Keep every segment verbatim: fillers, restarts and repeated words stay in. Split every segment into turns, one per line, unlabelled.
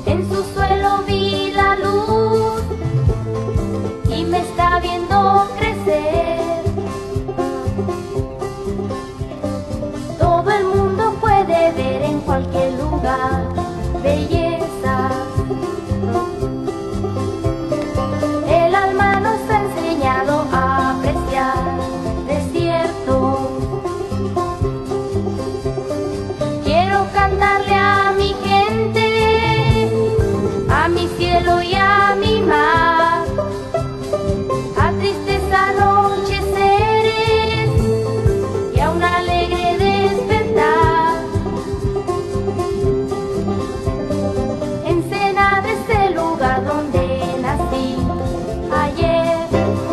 En su suelo vi la luz y me está viendo crecer. Todo el mundo puede ver en cualquier lugar belleza. El alma nos ha enseñado a apreciar desiertos. Quiero cantarle a mi gente, a mi cielo y a mi mar, a tristes anocheceres y a un alegre despertar. Ensenada es el lugar donde nací ayer.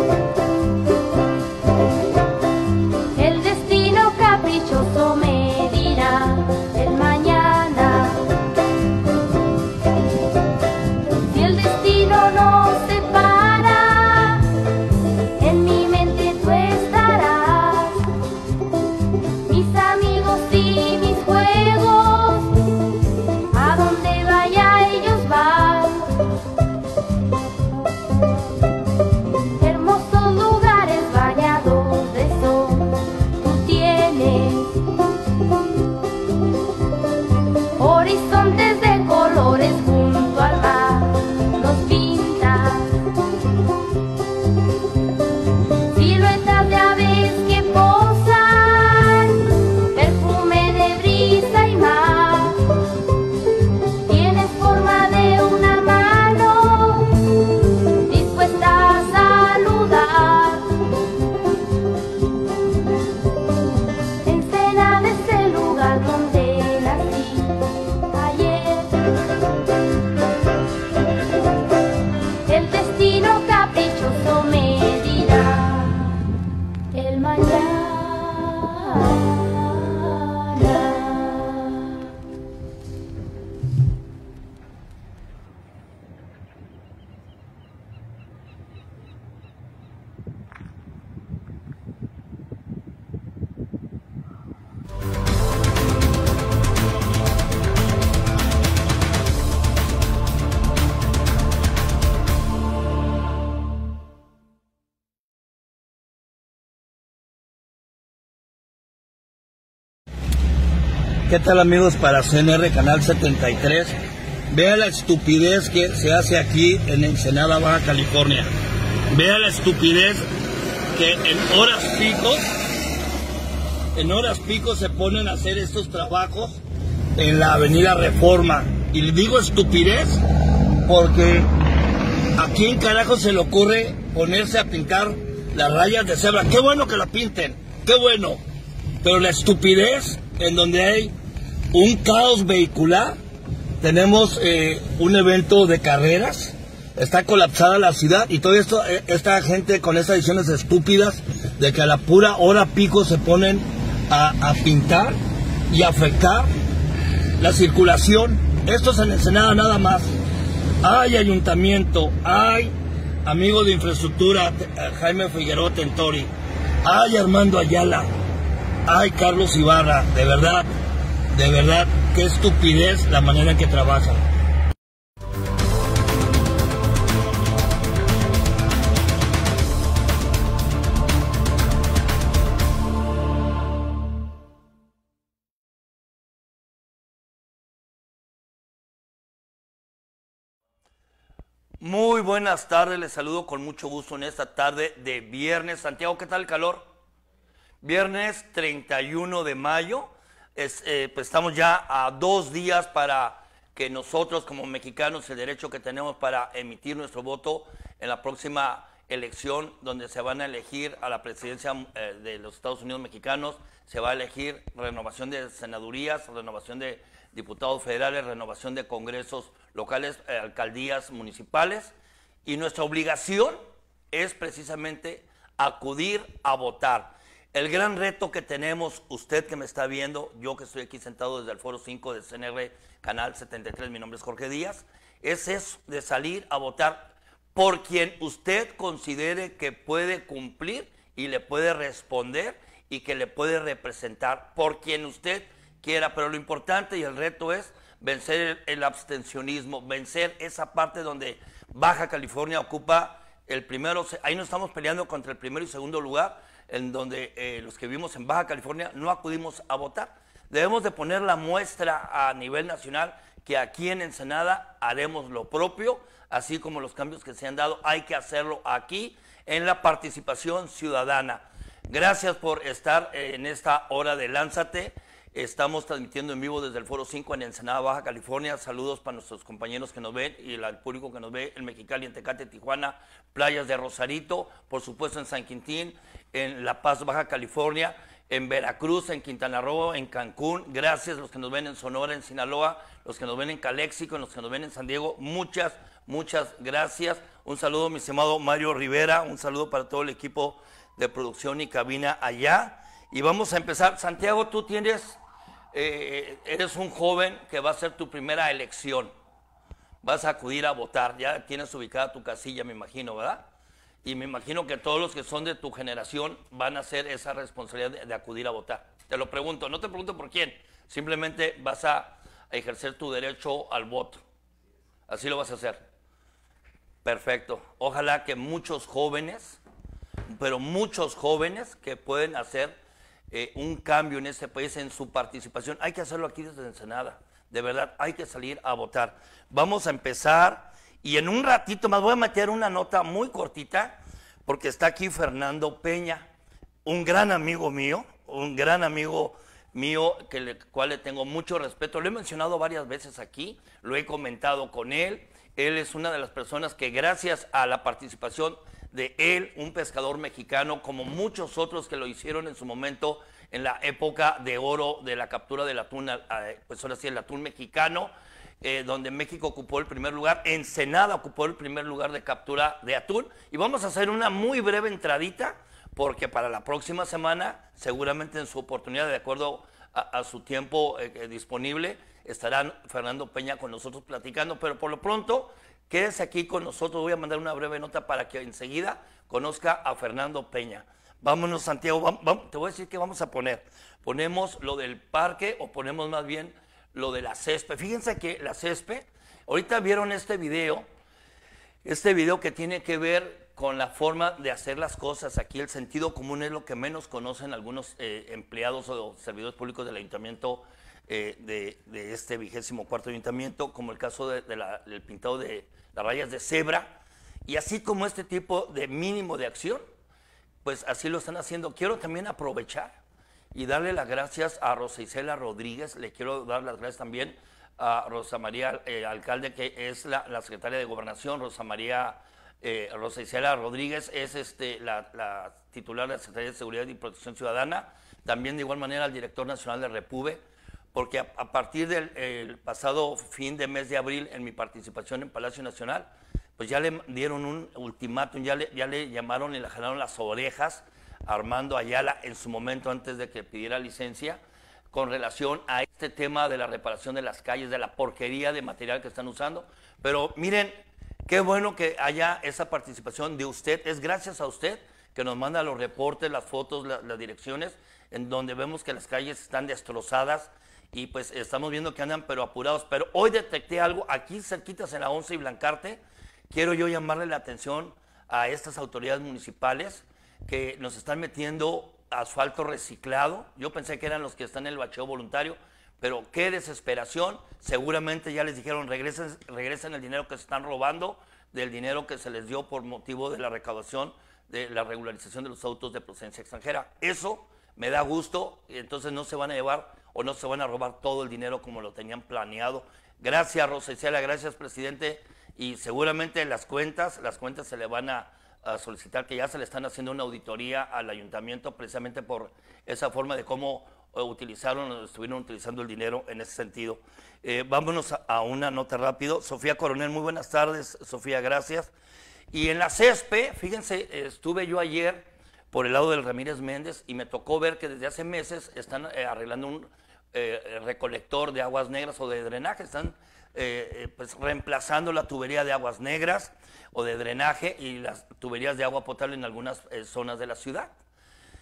El destino caprichoso me dirá el mañana. Si el destino nos separa, en mi mente tú estarás. Mis amigos y mis juegos, a donde vaya ellos van. Hermosos lugares bañados de sol tú tienes. Horizontes de colores junto al mar los pintas. Siluetas de aves que posan, perfume de brisa y mar. Tienes forma de una mano dispuesta a saludar. Ensenada es el lugar donde nací ayer. El destino caprichoso me dirá el mañana.
¿Qué tal, amigos? Para C N R Canal setenta y tres, vea la estupidez que se hace aquí en Ensenada, Baja California. Vea la estupidez que en horas pico, en horas pico se ponen a hacer estos trabajos en la avenida Reforma. Y le digo estupidez porque ¿a quién carajo se le ocurre ponerse a pintar las rayas de cebra? Qué bueno que la pinten, qué bueno, pero la estupidez en donde hay un caos vehicular. Tenemos eh, un evento de carreras, está colapsada la ciudad y todo esto, eh, esta gente con estas decisiones estúpidas de que a la pura hora pico se ponen a, a pintar y afectar la circulación. Esto es en Ensenada nada más. Hay ayuntamiento, hay amigo de infraestructura Jaime Figueroa Tentori, hay Armando Ayala, ay, Carlos Ibarra, de verdad, de verdad, qué estupidez la manera en que trabajan. Muy buenas tardes, les saludo con mucho gusto en esta tarde de viernes. Santiago, ¿qué tal el calor? Viernes treinta y uno de mayo, es, eh, pues estamos ya a dos días para que nosotros como mexicanos, el derecho que tenemos para emitir nuestro voto en la próxima elección, donde se van a elegir a la presidencia eh, de los Estados Unidos mexicanos, se va a elegir renovación de senadurías, renovación de diputados federales, renovación de congresos locales, eh, alcaldías municipales, y nuestra obligación es precisamente acudir a votar. El gran reto que tenemos, usted que me está viendo, yo que estoy aquí sentado desde el Foro cinco de C N R Canal setenta y tres, mi nombre es Jorge Díaz, es eso de salir a votar por quien usted considere que puede cumplir y le puede responder y que le puede representar, por quien usted quiera. Pero lo importante y el reto es vencer el, el abstencionismo, vencer esa parte donde Baja California ocupa el primero, ahí no estamos peleando contra el primero y segundo lugar, en donde eh, los que vivimos en Baja California no acudimos a votar. Debemos de poner la muestra a nivel nacional que aquí en Ensenada haremos lo propio, así como los cambios que se han dado, hay que hacerlo aquí en la participación ciudadana. Gracias por estar en esta hora de Lánzate. Estamos transmitiendo en vivo desde el Foro cinco en Ensenada, Baja California. Saludos para nuestros compañeros que nos ven y el público que nos ve en Mexicali, en Tecate, Tijuana, playas de Rosarito, por supuesto en San Quintín, en La Paz, Baja California, en Veracruz, en Quintana Roo, en Cancún. Gracias a los que nos ven en Sonora, en Sinaloa, los que nos ven en Caléxico, los que nos ven en San Diego. Muchas, muchas gracias. Un saludo, mi estimado Mario Rivera. Un saludo para todo el equipo de producción y cabina allá. Y vamos a empezar. Santiago, tú tienes, eh, eres un joven que va a hacer tu primera elección. Vas a acudir a votar. Ya tienes ubicada tu casilla, me imagino, ¿verdad? Y me imagino que todos los que son de tu generación van a hacer esa responsabilidad de, de acudir a votar. Te lo pregunto, no te pregunto por quién. Simplemente vas a, a ejercer tu derecho al voto. Así lo vas a hacer. Perfecto. Ojalá que muchos jóvenes, pero muchos jóvenes que pueden hacer eh, un cambio en este país en su participación. Hay que hacerlo aquí desde Ensenada. De verdad, hay que salir a votar. Vamos a empezar y en un ratito más voy a meter una nota muy cortita porque está aquí Fernando Peña, un gran amigo mío, un gran amigo mío que le cual le tengo mucho respeto. Lo he mencionado varias veces aquí, lo he comentado con él. Él es una de las personas que gracias a la participación de él, un pescador mexicano, como muchos otros que lo hicieron en su momento en la época de oro de la captura del atún, pues ahora sí el atún mexicano, eh, donde México ocupó el primer lugar, Ensenada ocupó el primer lugar de captura de atún. Y vamos a hacer una muy breve entradita, porque para la próxima semana, seguramente en su oportunidad, de acuerdo a, a su tiempo eh, disponible, estarán Fernando Peña con nosotros platicando, pero por lo pronto, quédese aquí con nosotros. Voy a mandar una breve nota para que enseguida conozca a Fernando Peña. Vámonos, Santiago, vamos, vamos, te voy a decir qué vamos a poner. Ponemos lo del parque o ponemos más bien lo de la césped. Fíjense que la césped, ahorita vieron este video, este video que tiene que ver con la forma de hacer las cosas. Aquí el sentido común es lo que menos conocen algunos eh, empleados o servidores públicos del ayuntamiento eh, de, de este vigésimo cuarto ayuntamiento, como el caso de, de la, del pintado de las rayas de cebra, y así como este tipo de mínimo de acción, pues así lo están haciendo. Quiero también aprovechar y darle las gracias a Rosa Isela Rodríguez. Le quiero dar las gracias también a Rosa María eh, Alcalde, que es la, la secretaria de Gobernación. Rosa María eh, Rosa Isela Rodríguez es este, la, la titular de la Secretaría de Seguridad y Protección Ciudadana. También de igual manera al director nacional de Repube, porque a, a partir del el pasado fin de mes de abril, en mi participación en Palacio Nacional, pues ya le dieron un ultimátum, ya le, ya le llamaron y le jalaron las orejas a Armando Ayala en su momento antes de que pidiera licencia, con relación a este tema de la reparación de las calles, de la porquería de material que están usando. Pero miren, qué bueno que haya esa participación de usted. Es gracias a usted que nos manda los reportes, las fotos, la, las direcciones, en donde vemos que las calles están destrozadas y pues estamos viendo que andan pero apurados. Pero hoy detecté algo aquí cerquitas en la once y Blancarte. Quiero yo llamarle la atención a estas autoridades municipales que nos están metiendo asfalto reciclado. Yo pensé que eran los que están en el bacheo voluntario, pero qué desesperación. Seguramente ya les dijeron, regresen, regresen el dinero que se están robando, del dinero que se les dio por motivo de la recaudación, de la regularización de los autos de procedencia extranjera. Eso me da gusto, y entonces no se van a llevar o no se van a robar todo el dinero como lo tenían planeado. Gracias, Rosa Isela, gracias, presidente. Y seguramente las cuentas, las cuentas se le van a, a solicitar, que ya se le están haciendo una auditoría al ayuntamiento precisamente por esa forma de cómo uh, utilizaron o estuvieron utilizando el dinero en ese sentido. Eh, vámonos a, a una nota rápido. Sofía Coronel, muy buenas tardes, Sofía, gracias. Y en la césped, fíjense, estuve yo ayer por el lado del Ramírez Méndez y me tocó ver que desde hace meses están eh, arreglando un eh, recolector de aguas negras o de drenaje, están Eh, eh, pues reemplazando la tubería de aguas negras o de drenaje y las tuberías de agua potable en algunas eh, zonas de la ciudad.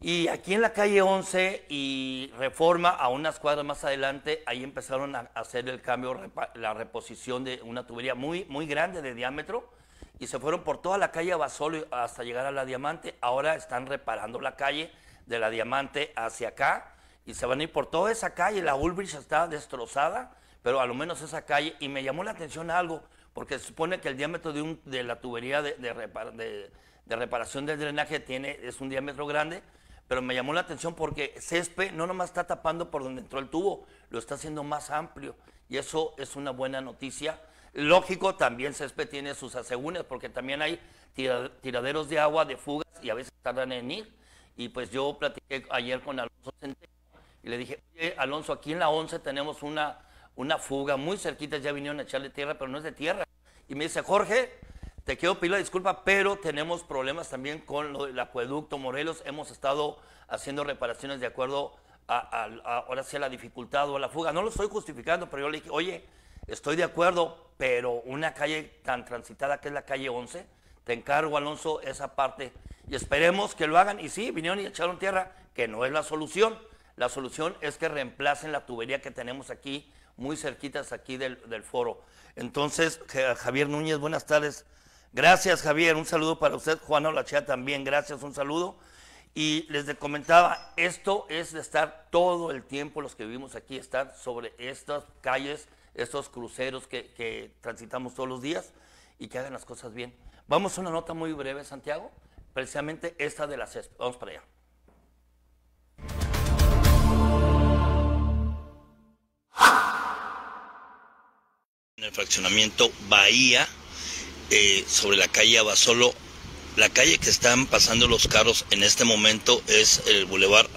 Y aquí en la calle once y Reforma, a unas cuadras más adelante, ahí empezaron a hacer el cambio, la reposición de una tubería muy, muy grande de diámetro, y se fueron por toda la calle Abasolo hasta llegar a la Diamante. Ahora están reparando la calle de la Diamante hacia acá, y se van a ir por toda esa calle. La Ulbricht está destrozada, pero a lo menos esa calle, y me llamó la atención algo, porque se supone que el diámetro de, un, de la tubería de, de, repar, de, de reparación del drenaje tiene, es un diámetro grande, pero me llamó la atención porque Cespe no nomás está tapando por donde entró el tubo, lo está haciendo más amplio, y eso es una buena noticia. Lógico, también Cespe tiene sus asegúnes, porque también hay tira, tiraderos de agua, de fugas, y a veces tardan en ir. Y pues yo platiqué ayer con Alonso Centeno, y le dije, oye, Alonso, aquí en la once tenemos una, una fuga muy cerquita, ya vinieron a echarle tierra, pero no es de tierra. Y me dice, Jorge, te quiero pedir la disculpa, pero tenemos problemas también con lo del acueducto Morelos. Hemos estado haciendo reparaciones de acuerdo a, a, a ahora sí a la dificultad o a la fuga. No lo estoy justificando, pero yo le dije, oye, estoy de acuerdo, pero una calle tan transitada que es la calle once, te encargo, Alonso, esa parte. Y esperemos que lo hagan. Y sí, vinieron y echaron tierra, que no es la solución. La solución es que reemplacen la tubería que tenemos aquí, muy cerquitas aquí del, del foro. Entonces, Javier Núñez, buenas tardes. Gracias, Javier, un saludo para usted. Juana Olachea también, gracias, un saludo. Y les comentaba, esto es de estar todo el tiempo, los que vivimos aquí, estar sobre estas calles, estos cruceros que, que transitamos todos los días, y que hagan las cosas bien. Vamos a una nota muy breve, Santiago, precisamente esta de la Cespe. Vamos para allá. En el fraccionamiento Bahía, Eh, sobre la calle Abasolo, la calle que están pasando los carros en este momento es el Boulevard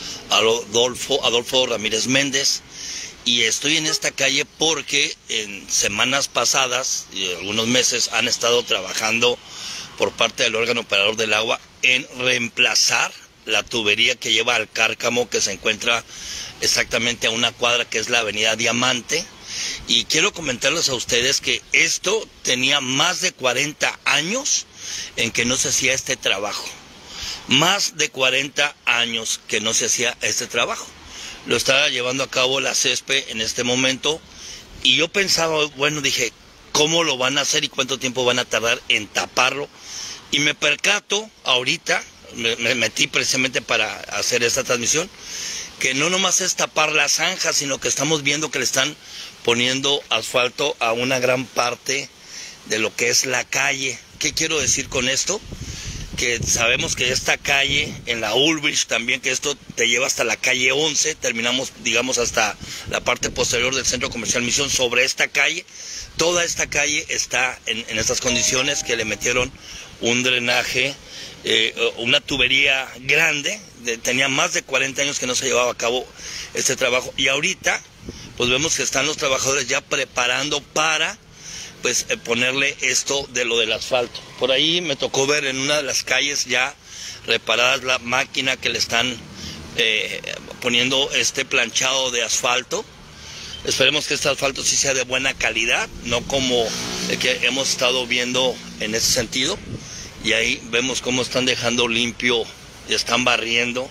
Adolfo, Adolfo Ramírez Méndez, y estoy en esta calle porque en semanas pasadas y algunos meses han estado trabajando por parte del órgano operador del agua en reemplazar la tubería que lleva al Cárcamo, que se encuentra exactamente a una cuadra que es la avenida Diamante. Y quiero comentarles a ustedes que esto tenía más de cuarenta años en que no se hacía este trabajo. Más de cuarenta años que no se hacía este trabajo. Lo estaba llevando a cabo la Cespe en este momento, y yo pensaba, bueno, dije, ¿cómo lo van a hacer y cuánto tiempo van a tardar en taparlo? Y me percato ahorita, me, me metí precisamente para hacer esta transmisión, que no nomás es tapar la zanja, sino que estamos viendo que le están poniendo asfalto a una gran parte de lo que es la calle. ¿Qué quiero decir con esto? Que sabemos que esta calle, en la Ulbricht también, que esto te lleva hasta la calle once, terminamos, digamos, hasta la parte posterior del Centro Comercial Misión. Sobre esta calle, toda esta calle está en, en estas condiciones, que le metieron un drenaje, eh, una tubería grande, de, tenía más de cuarenta años que no se llevaba a cabo este trabajo, y ahorita pues vemos que están los trabajadores ya preparando para pues eh, ponerle esto de lo del asfalto. Por ahí me tocó ver en una de las calles ya reparadas la máquina que le están eh, poniendo este planchado de asfalto. Esperemos que este asfalto sí sea de buena calidad, no como el que hemos estado viendo en ese sentido. Y ahí vemos cómo están dejando limpio y están barriendo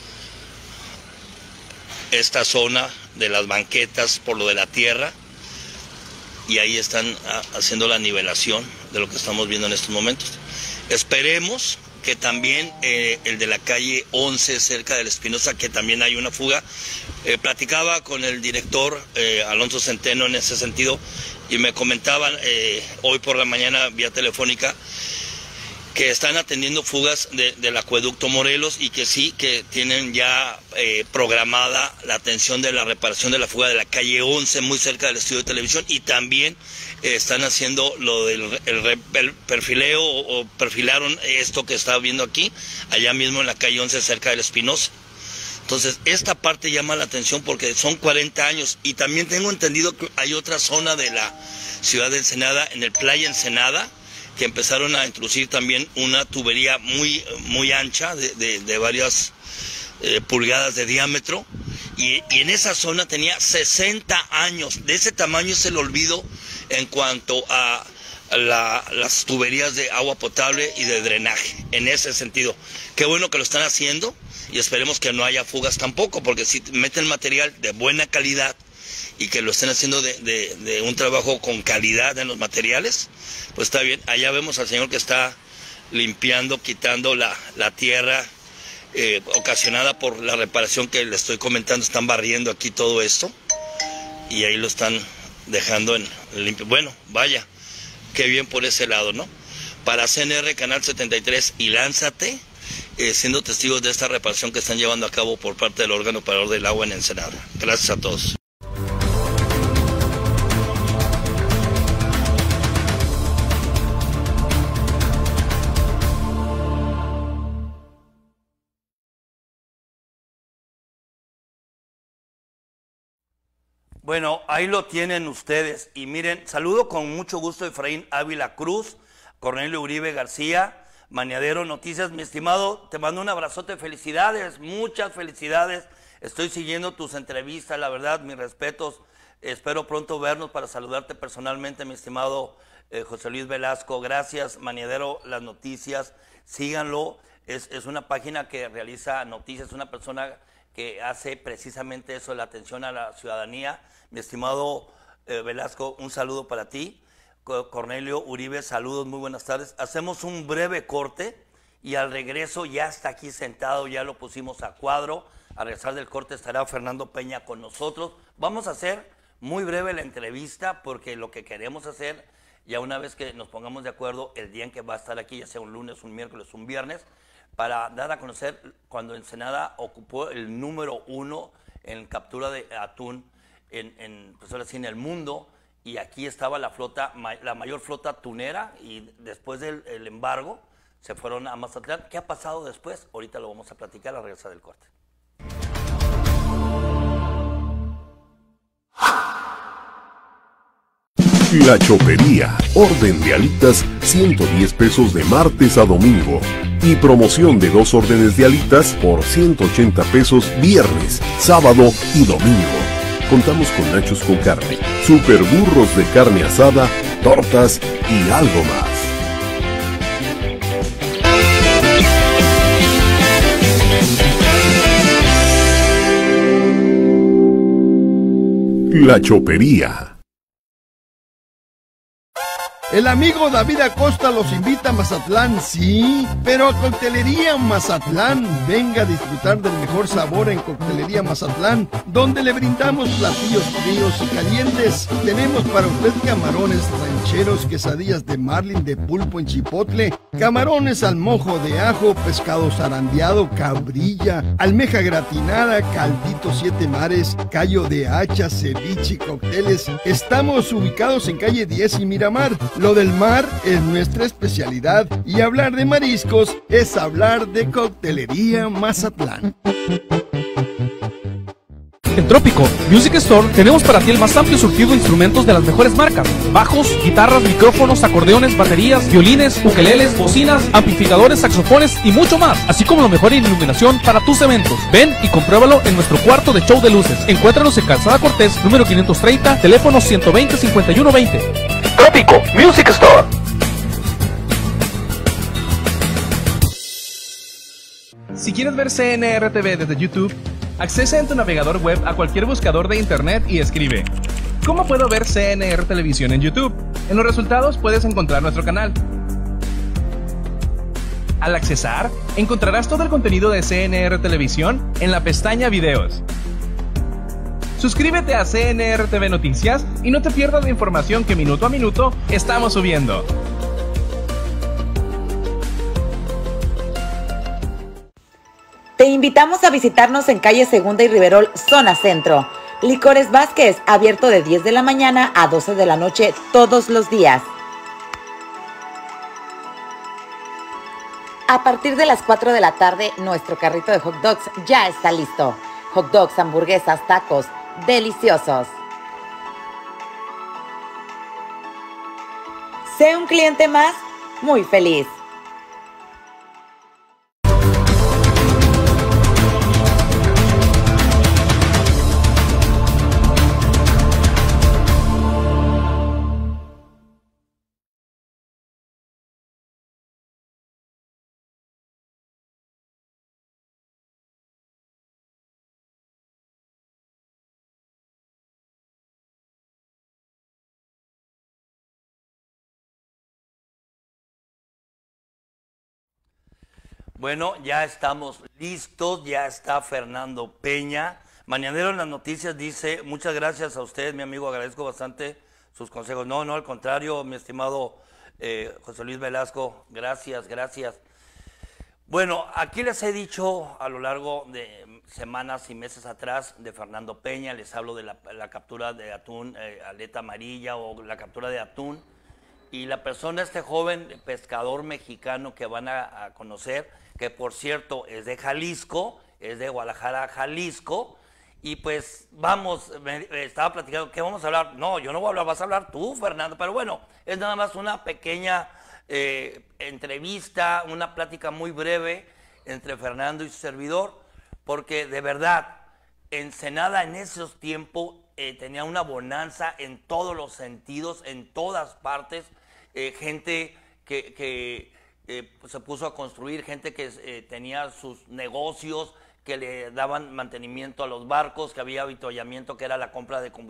esta zona de las banquetas por lo de la tierra, y ahí están haciendo la nivelación de lo que estamos viendo en estos momentos. Esperemos que también eh, el de la calle once, cerca del Espinosa, que también hay una fuga. Eh, platicaba con el director eh, Alonso Centeno en ese sentido, y me comentaban eh, hoy por la mañana vía telefónica que están atendiendo fugas de, del acueducto Morelos, y que sí, que tienen ya eh, programada la atención de la reparación de la fuga de la calle once, muy cerca del estudio de televisión, y también eh, están haciendo lo del el, el perfileo, o, o perfilaron esto que está viendo aquí, allá mismo en la calle once, cerca del Espinosa. Entonces, esta parte llama la atención porque son cuarenta años, y también tengo entendido que hay otra zona de la ciudad de Ensenada, en el Playa Ensenada, que empezaron a introducir también una tubería muy, muy ancha, de, de, de varias eh, pulgadas de diámetro, y, y en esa zona tenía sesenta años. De ese tamaño es el olvido en cuanto a la, las tuberías de agua potable y de drenaje, en ese sentido. Qué bueno que lo están haciendo, y esperemos que no haya fugas tampoco, porque si meten material de buena calidad y que lo estén haciendo de, de, de un trabajo con calidad en los materiales, pues está bien. Allá vemos al señor que está limpiando, quitando la, la tierra eh, ocasionada por la reparación que le estoy comentando. Están barriendo aquí todo esto y ahí lo están dejando en limpio. Bueno, vaya, qué bien por ese lado, ¿no? Para C N R Canal setenta y tres y Lánzate, eh, siendo testigos de esta reparación que están llevando a cabo por parte del órgano operador del agua en Ensenada. Gracias a todos. Bueno, ahí lo tienen ustedes. Y miren, saludo con mucho gusto a Efraín Ávila Cruz, Cornelio Uribe García, Maniadero Noticias. Mi estimado, te mando un abrazote, felicidades, muchas felicidades. Estoy siguiendo tus entrevistas, la verdad, mis respetos. Espero pronto vernos para saludarte personalmente, mi estimado eh, José Luis Velasco. Gracias, Maniadero Las Noticias. Síganlo, es, es una página que realiza noticias, una persona que hace precisamente eso, la atención a la ciudadanía. Mi estimado eh, Velasco, un saludo para ti. Cornelio Uribe, saludos, muy buenas tardes. Hacemos un breve corte y al regreso ya está aquí sentado, ya lo pusimos a cuadro. Al regresar del corte estará Fernando Peña con nosotros. Vamos a hacer muy breve la entrevista porque lo que queremos hacer, ya una vez que nos pongamos de acuerdo el día en que va a estar aquí, ya sea un lunes, un miércoles, un viernes, para dar a conocer cuando Ensenada ocupó el número uno en captura de atún en, en, pues ahora sí, en el mundo, y aquí estaba la flota, la mayor flota tunera, y después del el embargo se fueron a Mazatlán. ¿Qué ha pasado después? Ahorita lo vamos a platicar al regresar del corte.
La Chopería, orden de alitas, ciento diez pesos de martes a domingo. Y promoción de dos órdenes de alitas por ciento ochenta pesos viernes, sábado y domingo. Contamos con nachos con carne, super burros de carne asada, tortas y algo más. La Chopería.
El amigo David Acosta los invita a Mazatlán, sí, pero a Coctelería Mazatlán. Venga a disfrutar del mejor sabor en Coctelería Mazatlán, donde le brindamos platillos fríos y calientes. Tenemos para usted camarones rancheros, quesadillas de marlin, de pulpo en chipotle, camarones al mojo de ajo, pescado zarandeado, cabrilla, almeja gratinada, caldito siete mares, callo de hacha, ceviche y cócteles. Estamos ubicados en calle diez y Miramar. Lo del mar es nuestra especialidad y hablar de mariscos es hablar de Coctelería Mazatlán.
En Trópico Music Store tenemos para ti el más amplio surtido de instrumentos de las mejores marcas: bajos, guitarras, micrófonos, acordeones, baterías, violines, ukeleles, bocinas, amplificadores, saxofones y mucho más, así como la mejor iluminación para tus eventos. Ven y compruébalo en nuestro cuarto de show de luces. Encuéntranos en Calzada Cortés, número quinientos treinta, teléfono ciento veinte, cincuenta y uno veinte. Trópico Music Store. Si quieres ver C N R T V desde YouTube, accesa en tu navegador web a cualquier buscador de internet y escribe: ¿cómo puedo ver C N R Televisión en YouTube? En los resultados puedes encontrar nuestro canal. Al accesar, encontrarás todo el contenido de C N R Televisión en la pestaña Videos. Suscríbete a C N R T V Noticias y no te pierdas la información que minuto a minuto estamos subiendo.
Te invitamos a visitarnos en calle Segunda y Riverol, zona centro. Licores Vázquez, abierto de diez de la mañana a doce de la noche todos los días. A partir de las cuatro de la tarde, nuestro carrito de hot dogs ya está listo. Hot dogs, hamburguesas, tacos, deliciosos. Sé un cliente más, muy feliz.
Bueno, ya estamos listos, ya está Fernando Peña. Mañanero en las noticias dice, muchas gracias a usted, mi amigo, agradezco bastante sus consejos. No, no, al contrario, mi estimado eh, José Luis Velasco, gracias, gracias. Bueno, aquí les he dicho a lo largo de semanas y meses atrás de Fernando Peña, les hablo de la, la captura de atún, eh, aleta amarilla o la captura de atún. Y la persona, este joven pescador mexicano que van a, a conocer, que por cierto es de Jalisco, es de Guadalajara, Jalisco, y pues vamos, me, me estaba platicando, ¿qué vamos a hablar? No, yo no voy a hablar, vas a hablar tú, Fernando, pero bueno, es nada más una pequeña eh, entrevista, una plática muy breve entre Fernando y su servidor, porque de verdad, Ensenada en esos tiempos eh, tenía una bonanza en todos los sentidos, en todas partes, eh, gente que, que eh, se puso a construir, gente que eh, tenía sus negocios, que le daban mantenimiento a los barcos, que había avituallamiento, que era la compra de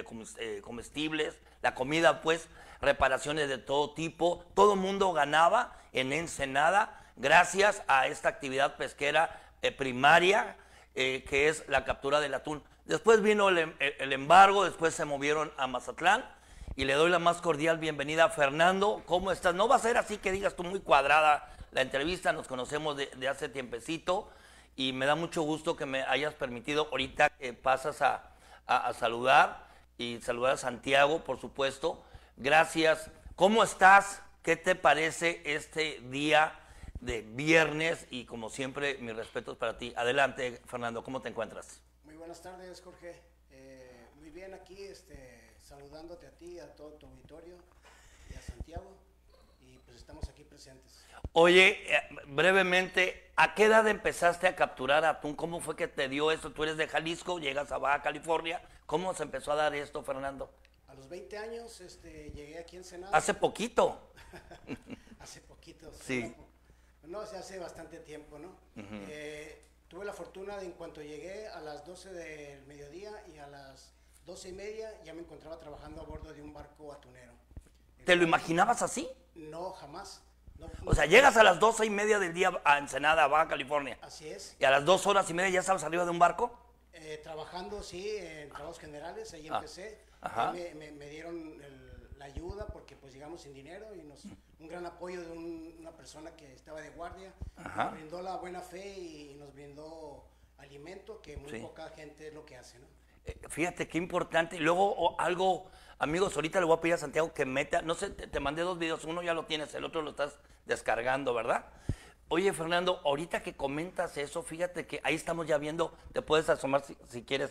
comestibles, la comida, pues, reparaciones de todo tipo. Todo el mundo ganaba en Ensenada gracias a esta actividad pesquera eh, primaria, eh, que es la captura del atún. Después vino el, el embargo, después se movieron a Mazatlán, y le doy la más cordial bienvenida a Fernando. ¿Cómo estás? No va a ser así que digas tú muy cuadrada la entrevista, nos conocemos de, de hace tiempecito, y me da mucho gusto que me hayas permitido ahorita que pasas a, a, a saludar, y saludar a Santiago, por supuesto. Gracias. ¿Cómo estás? ¿Qué te parece este día de viernes? Y como siempre, mis respetos para ti. Adelante, Fernando, ¿cómo te encuentras?
Muy buenas tardes, Jorge. Eh, muy bien aquí, este, saludándote a ti, a todo tu auditorio y a Santiago. Y pues estamos aquí presentes.
Oye, eh, brevemente, ¿a qué edad empezaste a capturar atún? ¿Cómo fue que te dio esto? Tú eres de Jalisco, llegas a Baja California. ¿Cómo se empezó a dar esto, Fernando?
A los veinte años este, llegué aquí en Ensenada.
¿Hace poquito?
Hace poquito.
Sí.
No, no, se hace bastante tiempo, ¿no? Uh-huh. eh, tuve la fortuna de en cuanto llegué a las doce del mediodía y a las doce y media ya me encontraba trabajando a bordo de un barco atunero.
¿Te lo imaginabas así?
No, jamás. No,
o sea, llegas a las doce y media del día a Ensenada, a Baja California.
Así es.
¿Y a las dos horas y media ya estabas arriba de un barco?
Eh, trabajando, sí, en trabajos generales, ahí ah, empecé.
Ajá.
Ahí me, me, me dieron el, la ayuda porque pues llegamos sin dinero y nos, un gran apoyo de un, una persona que estaba de guardia. Ajá. Nos brindó la buena fe y, y nos brindó alimento, que muy sí. poca gente es lo que hace, ¿no?
Eh, fíjate qué importante. Y luego oh, algo, amigos, ahorita le voy a pedir a Santiago que meta, no sé, te, te mandé dos videos, uno ya lo tienes, el otro lo estás descargando, ¿verdad? Oye, Fernando, ahorita que comentas eso, fíjate que ahí estamos ya viendo, te puedes asomar si, si quieres.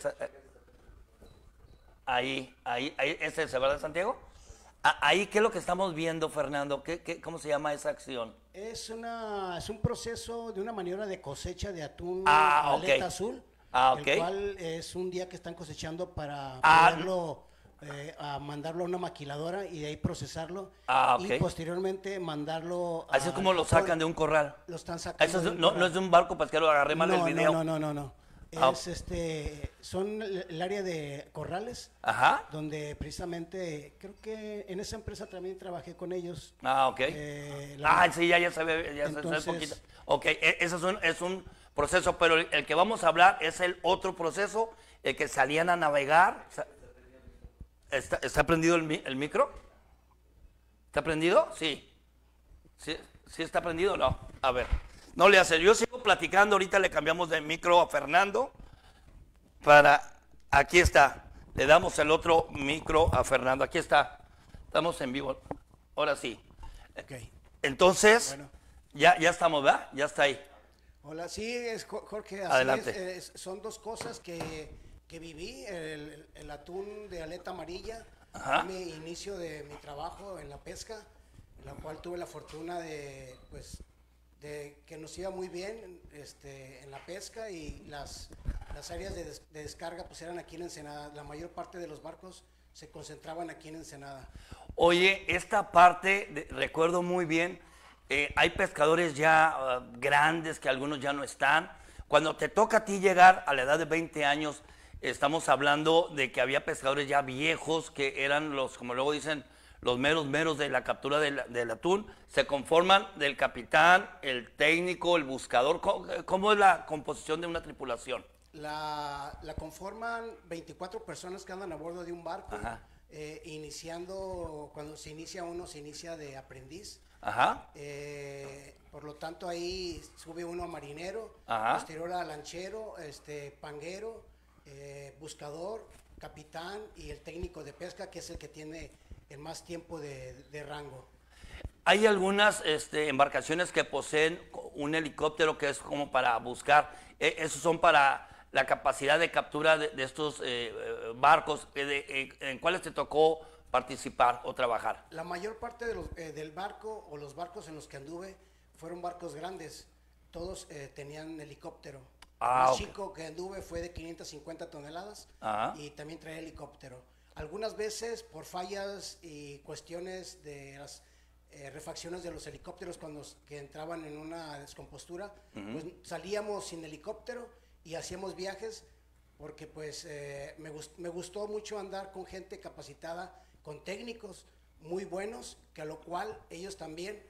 Ahí, ahí, ahí, ese es, ¿verdad, Santiago? Ahí, ¿qué es lo que estamos viendo, Fernando? ¿Qué, qué, ¿Cómo se llama esa acción?
Es, una, es un proceso de una maniobra de cosecha de atún
ah,
aleta
okay.
azul,
ah, okay.
el cual es un día que están cosechando para
ah,
poderlo... Eh, a mandarlo a una maquiladora y de ahí procesarlo
ah, okay.
y posteriormente mandarlo
a... Así es como lo sacan de un corral.
Lo están sacando.
Eso es, no, no es de un barco pesquero, agarré mal
no,
el video.
No, no, no, no, no.
Ah.
Es este, son el área de corrales.
Ajá.
Donde precisamente, creo que en esa empresa también trabajé con ellos.
Ah, ok.
Eh, la...
Ah, sí, ya, ya sabe, ya Entonces... sabe poquito. Ok, ese es un, es un proceso, pero el, el que vamos a hablar es el otro proceso, el que salían a navegar. ¿Está, ¿Está prendido el, el micro? ¿Está prendido? Sí. sí. ¿Sí está prendido o no? A ver. No le hace. Yo sigo platicando. Ahorita le cambiamos de micro a Fernando. Para. Aquí está. Le damos el otro micro a Fernando. Aquí está. Estamos en vivo. Ahora sí.
Okay.
Entonces,
bueno.
ya, ya estamos, ¿verdad? Ya está ahí.
Hola, sí, es Jorge. Así
Adelante.
Es, es, son dos cosas que. que viví, el, el atún de aleta amarilla. Ajá. Fue mi inicio de mi trabajo en la pesca, en la cual tuve la fortuna de, pues, de que nos iba muy bien este, en la pesca y las, las áreas de, des, de descarga pues eran aquí en Ensenada. La mayor parte de los barcos se concentraban aquí en Ensenada.
Oye, esta parte, de, recuerdo muy bien, eh, hay pescadores ya uh, grandes que algunos ya no están. Cuando te toca a ti llegar a la edad de veinte años, estamos hablando de que había pescadores ya viejos que eran los, como luego dicen, los meros meros de la captura del, del atún, se conforman del capitán, el técnico, el buscador. ¿Cómo, cómo es la composición de una tripulación?
La, la conforman veinticuatro personas que andan a bordo de un barco, eh, iniciando, cuando se inicia uno, se inicia de aprendiz.
Ajá.
Eh, por lo tanto, ahí sube uno a marinero,
Ajá.
posterior a lanchero, este, panguero, eh, buscador, capitán y el técnico de pesca, que es el que tiene el más tiempo de, de rango.
Hay algunas este, embarcaciones que poseen un helicóptero que es como para buscar. Eh, esos son para la capacidad de captura de, de estos eh, barcos. Eh, de, eh, ¿En cuáles te tocó participar o trabajar?
La mayor parte de los, eh, del barco o los barcos en los que anduve fueron barcos grandes. Todos eh, tenían helicóptero.
Ah,
el más
okay.
chico que anduve fue de quinientas cincuenta toneladas.
Ajá.
Y también traía helicóptero. Algunas veces por fallas y cuestiones de las eh, refacciones de los helicópteros cuando que entraban en una descompostura, uh-huh. pues salíamos sin helicóptero y hacíamos viajes porque pues eh, me, gust me gustó mucho andar con gente capacitada, con técnicos muy buenos, que a lo cual ellos también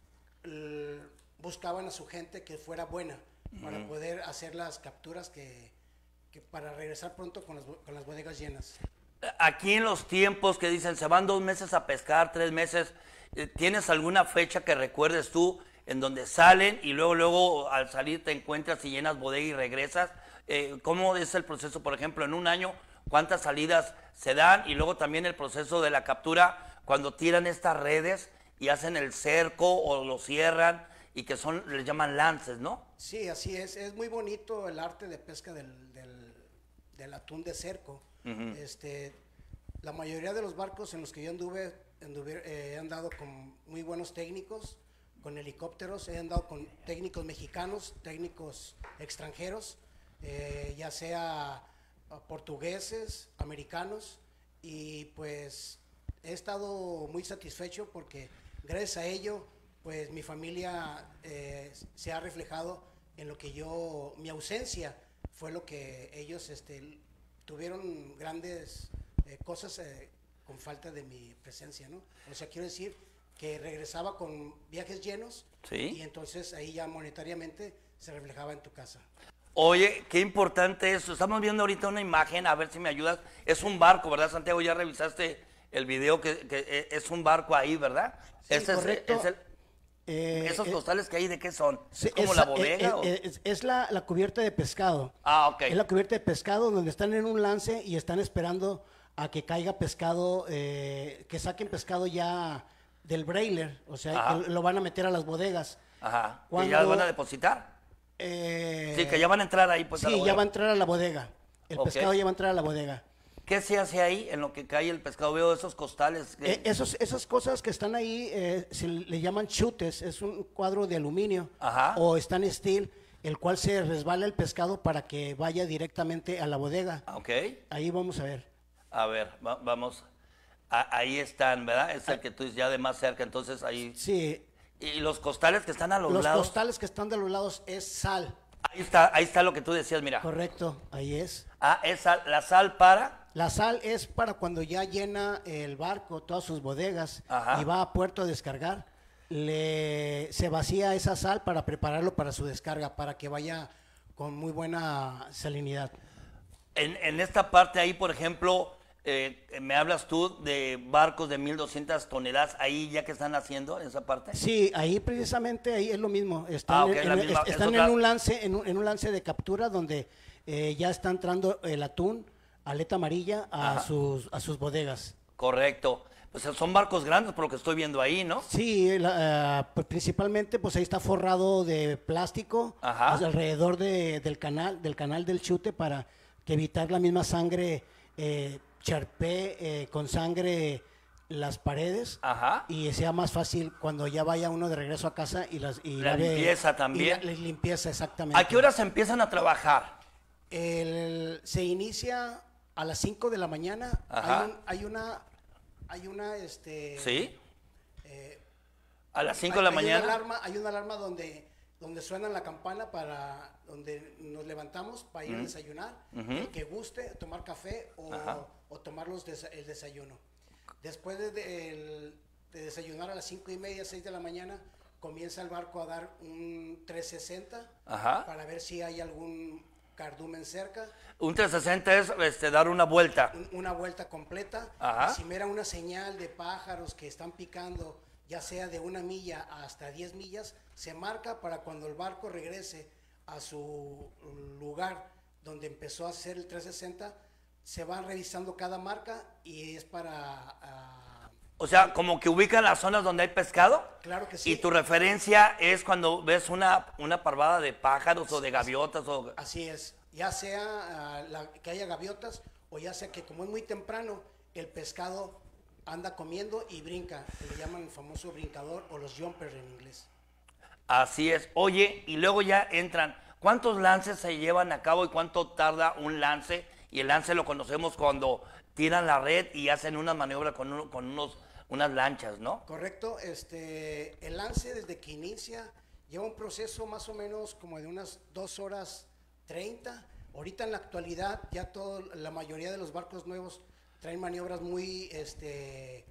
buscaban a su gente que fuera buena, uh-huh. para poder hacer las capturas que, que para regresar pronto con las, con las bodegas llenas.
Aquí en los tiempos que dicen se van dos meses a pescar, tres meses, ¿tienes alguna fecha que recuerdes tú en donde salen y luego luego al salir te encuentras y llenas bodega y regresas? Eh, ¿Cómo es el proceso, por ejemplo, en un año? ¿Cuántas salidas se dan? Y luego también el proceso de la captura, cuando tiran estas redes y hacen el cerco o lo cierran y que son, les llaman lances, ¿no?
Sí, así es. Es muy bonito el arte de pesca del, del, del atún de cerco. Uh-huh. Este, la mayoría de los barcos en los que yo anduve, anduve eh, he andado con muy buenos técnicos, con helicópteros, he andado con técnicos mexicanos, técnicos extranjeros, eh, ya sea portugueses, americanos, y pues he estado muy satisfecho porque gracias a ello pues mi familia eh, se ha reflejado en lo que yo, mi ausencia fue lo que ellos este, tuvieron grandes eh, cosas eh, con falta de mi presencia, ¿no? O sea, quiero decir que regresaba con viajes llenos, ¿sí? Y entonces ahí ya monetariamente se reflejaba en tu casa.
Oye, qué importante eso. Estamos viendo ahorita una imagen, a ver si me ayudas. Es un barco, ¿verdad, Santiago? Ya revisaste el video, que, que es un barco ahí, ¿verdad?
Sí,
Ese
correcto.
Es, es el, eh, ¿Esos eh, costales que hay de qué son?
Sí,
¿Es como
es,
la bodega?
Eh, eh, es, es la, la cubierta de pescado.
Ah, ok.
Es la cubierta de pescado donde están en un lance y están esperando a que caiga pescado, eh, que saquen pescado ya del brailer, o sea, que lo van a meter a las bodegas.
Ajá. Cuando, ¿y ya lo van a depositar?
Eh,
sí, que ya van a entrar ahí. Pues,
sí, ya va a entrar a la bodega. El okay. pescado ya va a entrar a la bodega.
¿Qué se hace ahí en lo que cae el pescado? Veo esos costales. Que...
Eh, esos, esas cosas que están ahí eh, se le llaman chutes, es un cuadro de aluminio.
Ajá.
O stand steel, el cual se resbala el pescado para que vaya directamente a la bodega.
Ok.
Ahí vamos a ver.
A ver, va, vamos. A, ahí están, ¿verdad? Es el que tú dices ya de más cerca, entonces ahí.
Sí.
¿Y los costales que están a los,
los
lados?
Los costales que están de los lados es sal.
Ahí está, ahí está lo que tú decías, mira.
Correcto, ahí es.
Ah, es sal, la sal para...
La sal es para cuando ya llena el barco, todas sus bodegas,
ajá,
y va a puerto a descargar, le, se vacía esa sal para prepararlo para su descarga, para que vaya con muy buena salinidad.
En, en esta parte ahí, por ejemplo, eh, me hablas tú de barcos de mil doscientas toneladas, ahí ya que están haciendo en esa parte.
Sí, ahí precisamente ahí es lo mismo. Están,
ah, okay,
en,
la misma,
est están en un lance, en un, en un lance de captura donde eh, ya está entrando el atún, aleta amarilla, a sus, a sus bodegas.
Correcto. Pues son barcos grandes por lo que estoy viendo ahí, ¿no?
Sí, la, uh, pues principalmente pues ahí está forrado de plástico, pues, alrededor de, del canal, del canal del chute para que evitar la misma sangre, eh, charpé eh, con sangre las paredes.
Ajá.
Y sea más fácil cuando ya vaya uno de regreso a casa y las y
la lave, limpieza también.
Y la, la limpieza, exactamente.
¿A qué horas empiezan a trabajar?
El, se inicia a las cinco de la mañana. Hay, un, hay una hay una este
sí
eh,
a las cinco de la
hay
mañana
una alarma, hay una alarma donde donde suena la campana para donde nos levantamos para ir uh-huh. a desayunar, uh-huh. el que guste tomar café o, o tomar los des, el desayuno. Después de, de, el, de desayunar a las cinco y media, seis de la mañana, comienza el barco a dar un trescientos sesenta
Ajá.
para ver si hay algún cardumen cerca.
Un trescientos sesenta es este, dar una vuelta.
Un, una vuelta completa.
Ajá.
Y si mira una señal de pájaros que están picando, ya sea de una milla hasta diez millas, se marca para cuando el barco regrese a su lugar donde empezó a hacer el trescientos sesenta, se van revisando cada marca y es para... Uh,
o sea, como que ubican las zonas donde hay pescado.
Claro que sí.
Y tu referencia es cuando ves una, una parvada de pájaros o de gaviotas. O...
Así es, ya sea uh, la, que haya gaviotas o ya sea que como es muy temprano, el pescado anda comiendo y brinca, que le llaman el famoso brincador o los jumpers en inglés.
Así es. Oye, y luego ya entran, ¿cuántos lances se llevan a cabo y cuánto tarda un lance? Y el lance lo conocemos cuando tiran la red y hacen una maniobra con, uno, con unos, unas lanchas, ¿no?
Correcto. Este, el lance desde que inicia lleva un proceso más o menos como de unas dos horas treinta. Ahorita en la actualidad ya todo, la mayoría de los barcos nuevos traen maniobras muy... Este,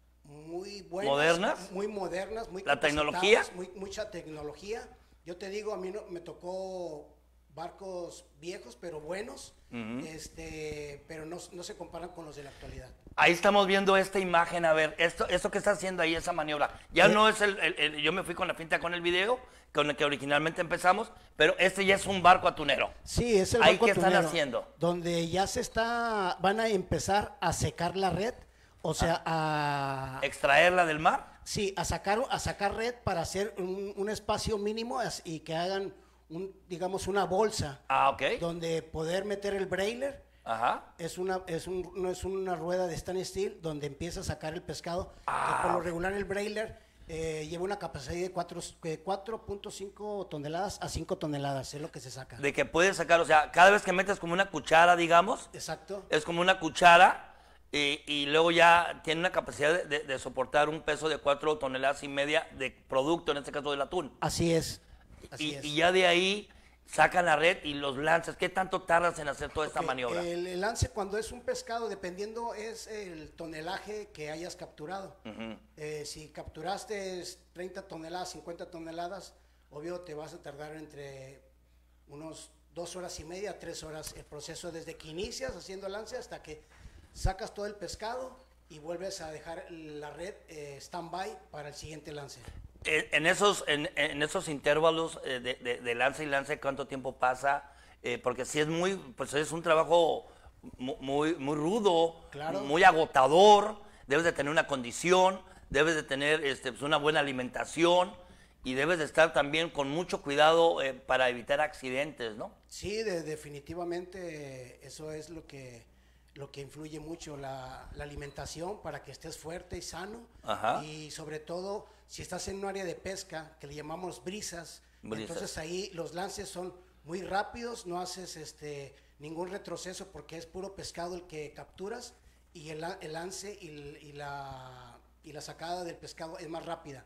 muy buenas,
modernas,
muy modernas, muy
la tecnología,
muy, mucha tecnología. Yo te digo, a mí no, me tocó barcos viejos pero buenos, uh-huh. este, pero no, no se comparan con los de la actualidad.
Ahí estamos viendo esta imagen, a ver, esto, esto que está haciendo ahí, esa maniobra, ya ¿Eh? no es el, el, el, yo me fui con la finta con el video, con el que originalmente empezamos, pero este ya es un barco atunero.
Sí, es el
¿Ahí
barco
qué
atunero,
están haciendo?
Donde ya se está, van a empezar a secar la red. O sea,
a... ¿Extraerla del mar?
Sí, a sacar, a sacar red para hacer un, un espacio mínimo y que hagan, un, digamos, una bolsa.
Ah, ok.
Donde poder meter el brailer.
Ajá.
Es una, es un, no es una rueda de stainless steel donde empieza a sacar el pescado.
Ah.
Que por lo regular el brailer eh, lleva una capacidad de cuatro punto cinco toneladas a cinco toneladas, es lo que se saca.
De que puedes sacar, o sea, cada vez que metes como una cuchara, digamos.
Exacto.
Es como una cuchara. Y, y luego ya tiene una capacidad de, de, de soportar un peso de cuatro toneladas y media de producto, en este caso del atún.
Así es. Así
y,
es.
y ya de ahí sacan la red y los lances. ¿Qué tanto tardas en hacer toda esta
okay,
maniobra?
El, el lance cuando es un pescado, dependiendo es el tonelaje que hayas capturado. Uh-huh. eh, si capturaste treinta toneladas, cincuenta toneladas, obvio te vas a tardar entre unos dos horas y media, tres horas el proceso desde que inicias haciendo lance hasta que sacas todo el pescado y vuelves a dejar la red eh, stand-by para el siguiente lance.
En, en, esos, en, en esos intervalos eh, de, de, de lance y lance, ¿cuánto tiempo pasa? Eh, porque si es muy, pues es un trabajo muy, muy rudo, claro. muy agotador, debes de tener una condición, debes de tener este, pues una buena alimentación y debes de estar también con mucho cuidado eh, para evitar accidentes, ¿no?
Sí, de, definitivamente eso es lo que... lo que influye mucho, la, la alimentación para que estés fuerte y sano.
Ajá.
Y sobre todo, si estás en un área de pesca, que le llamamos brisas,
brisas.
entonces ahí los lances son muy rápidos, no haces este, ningún retroceso porque es puro pescado el que capturas y el, el lance y, y, la, y la sacada del pescado es más rápida.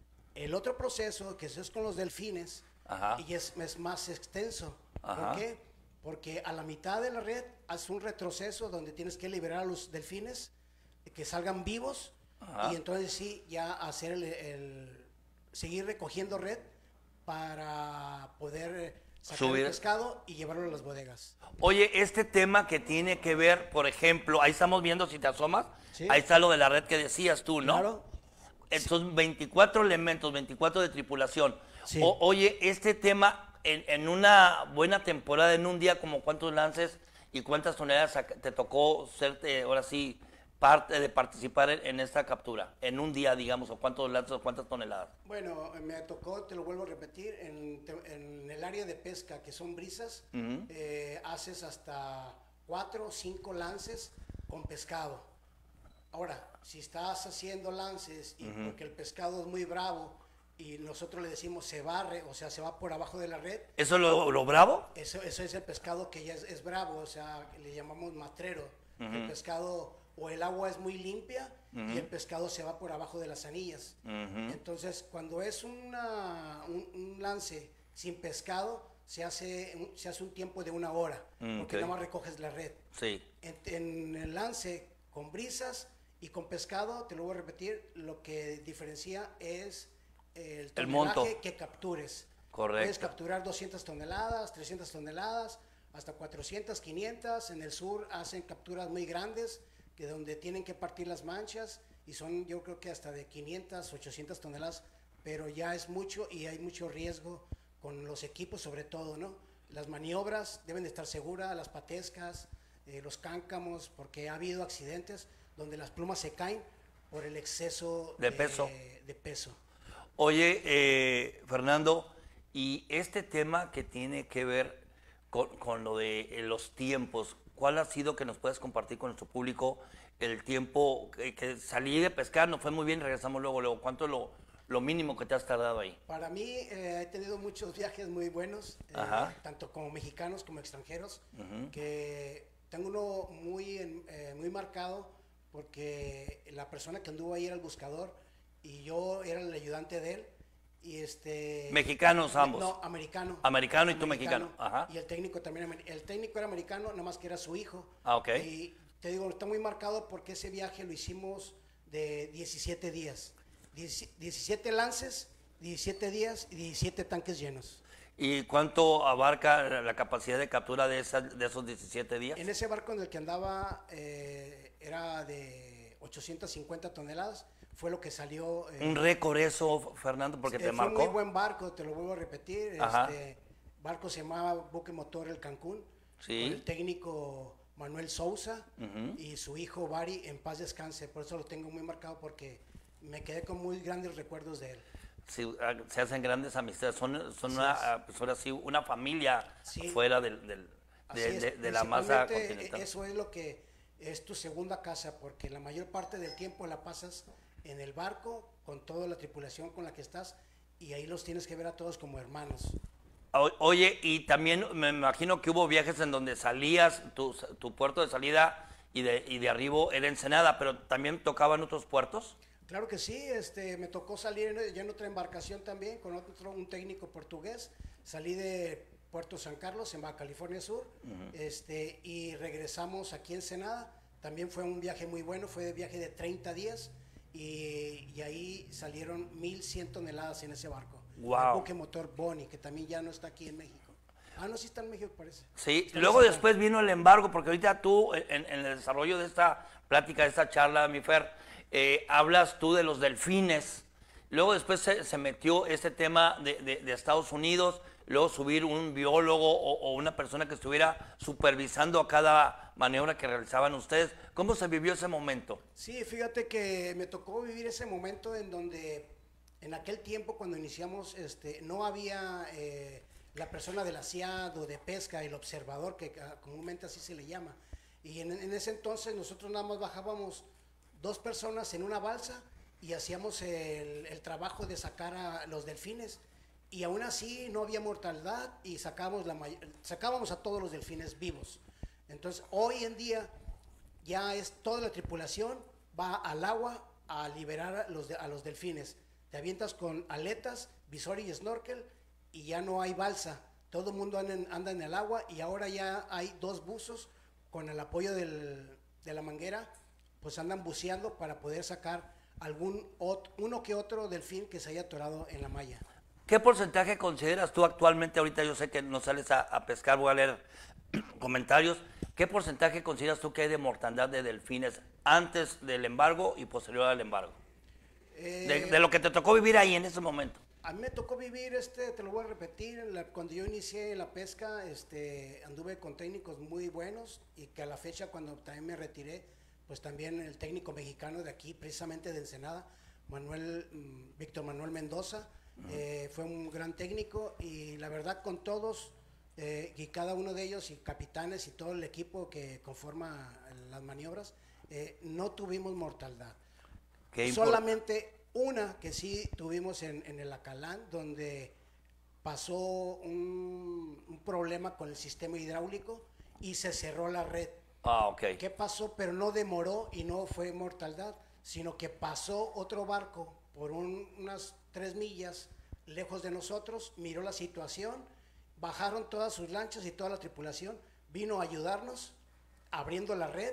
El otro proceso, que es con los delfines,
Ajá.
y es, es más extenso.
Ajá.
¿Por qué? Porque a la mitad de la red haces un retroceso donde tienes que liberar a los delfines que salgan vivos. Ajá. Y entonces sí, ya hacer el, el seguir recogiendo red para poder sacar Subir. el pescado y llevarlo a las bodegas.
Oye, este tema que tiene que ver, por ejemplo, ahí estamos viendo, si te asomas, ¿sí? Ahí está lo de la red que decías tú, ¿no?
Claro.
Estos veinticuatro elementos, veinticuatro de tripulación. Sí. O, oye, este tema... En, en una buena temporada, en un día, como cuántos lances y cuántas toneladas te tocó ser, eh, ahora sí, parte de participar en, en esta captura, en un día, digamos, o cuántos lances o cuántas toneladas.
Bueno, me tocó, te lo vuelvo a repetir, en, en el área de pesca, que son brisas, uh-huh. eh, haces hasta cuatro o cinco lances con pescado. Ahora, si estás haciendo lances y uh-huh. porque el pescado es muy bravo, y nosotros le decimos se barre, o sea, se va por abajo de la red.
¿Eso es lo, lo bravo?
Eso, eso es el pescado que ya es, es bravo, o sea, le llamamos matrero. Uh-huh. El pescado, o el agua es muy limpia uh-huh. y el pescado se va por abajo de las anillas. Uh-huh. Entonces, cuando es una, un, un lance sin pescado, se hace, un, se hace un tiempo de una hora, uh-huh. porque nada más recoges la red.
Sí.
En, en el lance con brisas, Y con pescado, te lo voy a repetir, lo que diferencia es el
El monto
tonelaje que captures.
Correcto.
Puedes capturar doscientas toneladas, trescientas toneladas, hasta cuatrocientas, quinientas. En el sur hacen capturas muy grandes, que donde tienen que partir las manchas, y son yo creo que hasta de quinientas, ochocientas toneladas, pero ya es mucho y hay mucho riesgo con los equipos sobre todo, ¿no? Las maniobras deben de estar seguras, las patescas, eh, los cáncamos, porque ha habido accidentes donde las plumas se caen por el exceso
de peso.
De, de peso.
Oye, eh, Fernando, y este tema que tiene que ver con, con lo de eh, los tiempos, ¿cuál ha sido que nos puedes compartir con nuestro público el tiempo que, que salí de pescar, nos fue muy bien, regresamos luego, luego, ¿cuánto es lo, lo mínimo que te has tardado ahí?
Para mí eh, he tenido muchos viajes muy buenos, eh, tanto como mexicanos como extranjeros, uh-huh. que tengo uno muy, eh, muy marcado porque la persona que anduvo ahí era el buscador y yo era el ayudante de él. Y este,
¿Mexicanos ambos?
No, americano.
Americano y tú mexicano.
Ajá. Y el técnico también, el técnico era americano, nada más que era su hijo.
Ah, ok.
Y te digo, está muy marcado porque ese viaje lo hicimos de diecisiete días. diecisiete lances, diecisiete días y diecisiete tanques llenos.
¿Y cuánto abarca la capacidad de captura de, esa, de esos diecisiete días?
En ese barco en el que andaba eh, era de ochocientas cincuenta toneladas. Fue lo que salió.
Eh, un récord eso, Fernando, porque eh, te
fue
marcó.
Fue muy buen barco, te lo vuelvo a repetir. Ajá. Este barco se llamaba Buque Motor El Cancún.
Sí.
Con el técnico Manuel Sousa uh-huh. y su hijo Bari, en paz descanse. Por eso lo tengo muy marcado porque me quedé con muy grandes recuerdos de él.
Sí, se hacen grandes amistades. Son, son una, pues ahora sí, una familia sí. fuera del, del, de, de, de la masa continental.
Eso es lo que es tu segunda casa, porque la mayor parte del tiempo la pasas en el barco, con toda la tripulación con la que estás, y ahí los tienes que ver a todos como hermanos.
O, oye, y también me imagino que hubo viajes en donde salías, tu, tu puerto de salida y de, y de arribo era Ensenada, pero también tocaban otros puertos.
Claro que sí, este, me tocó salir ya en otra embarcación también, con otro, un técnico portugués. Salí de Puerto San Carlos, en Baja California Sur, uh-huh. este, y regresamos aquí en Ensenada. También fue un viaje muy bueno, fue de viaje de treinta días. Y, y ahí salieron mil cien toneladas en ese barco.
Wow.
El buque motor Bonnie, que también ya no está aquí en México. Ah, no, sí está en México, parece.
Sí,
está
luego después vino el embargo, porque ahorita tú, en, en el desarrollo de esta plática, de esta charla, mi Fer, eh, hablas tú de los delfines. Luego después se, se metió este tema de, de, de Estados Unidos, luego subir un biólogo o, o una persona que estuviera supervisando a cada maniobra que realizaban ustedes. ¿Cómo se vivió ese momento?
Sí, fíjate que me tocó vivir ese momento en donde en aquel tiempo cuando iniciamos este, no había eh, la persona del asiado, de pesca, el observador, que uh, comúnmente así se le llama. Y en, en ese entonces nosotros nada más bajábamos dos personas en una balsa y hacíamos el, el trabajo de sacar a los delfines. Y aún así no había mortalidad y sacábamos, la, sacábamos a todos los delfines vivos. Entonces hoy en día ya es toda la tripulación va al agua a liberar a los, de, a los delfines. Te avientas con aletas, visor y snorkel y ya no hay balsa. Todo el mundo anda en, anda en el agua y ahora ya hay dos buzos con el apoyo del, de la manguera, pues andan buceando para poder sacar algún ot, uno que otro delfín que se haya atorado en la malla.
¿Qué porcentaje consideras tú actualmente? Ahorita yo sé que no sales a, a pescar, voy a leer comentarios. ¿Qué porcentaje consideras tú que hay de mortandad de delfines antes del embargo y posterior al embargo? Eh, de, de lo que te tocó vivir ahí en ese momento.
A mí me tocó vivir, este, te lo voy a repetir, la, cuando yo inicié la pesca, este, anduve con técnicos muy buenos y que a la fecha cuando también me retiré, pues también el técnico mexicano de aquí, precisamente de Ensenada, Manuel, mm, Víctor Manuel Mendoza, uh-huh. eh, fue un gran técnico y la verdad con todos eh, y cada uno de ellos y capitanes y todo el equipo que conforma las maniobras, eh, no tuvimos mortalidad. Solamente una que sí tuvimos en, en el Acalán, donde pasó un, un problema con el sistema hidráulico y se cerró la red.
Ah, ok.
¿Qué pasó? Pero no demoró y no fue mortalidad, sino que pasó otro barco por un, unas tres millas lejos de nosotros, miró la situación, bajaron todas sus lanchas y toda la tripulación, vino a ayudarnos, abriendo la red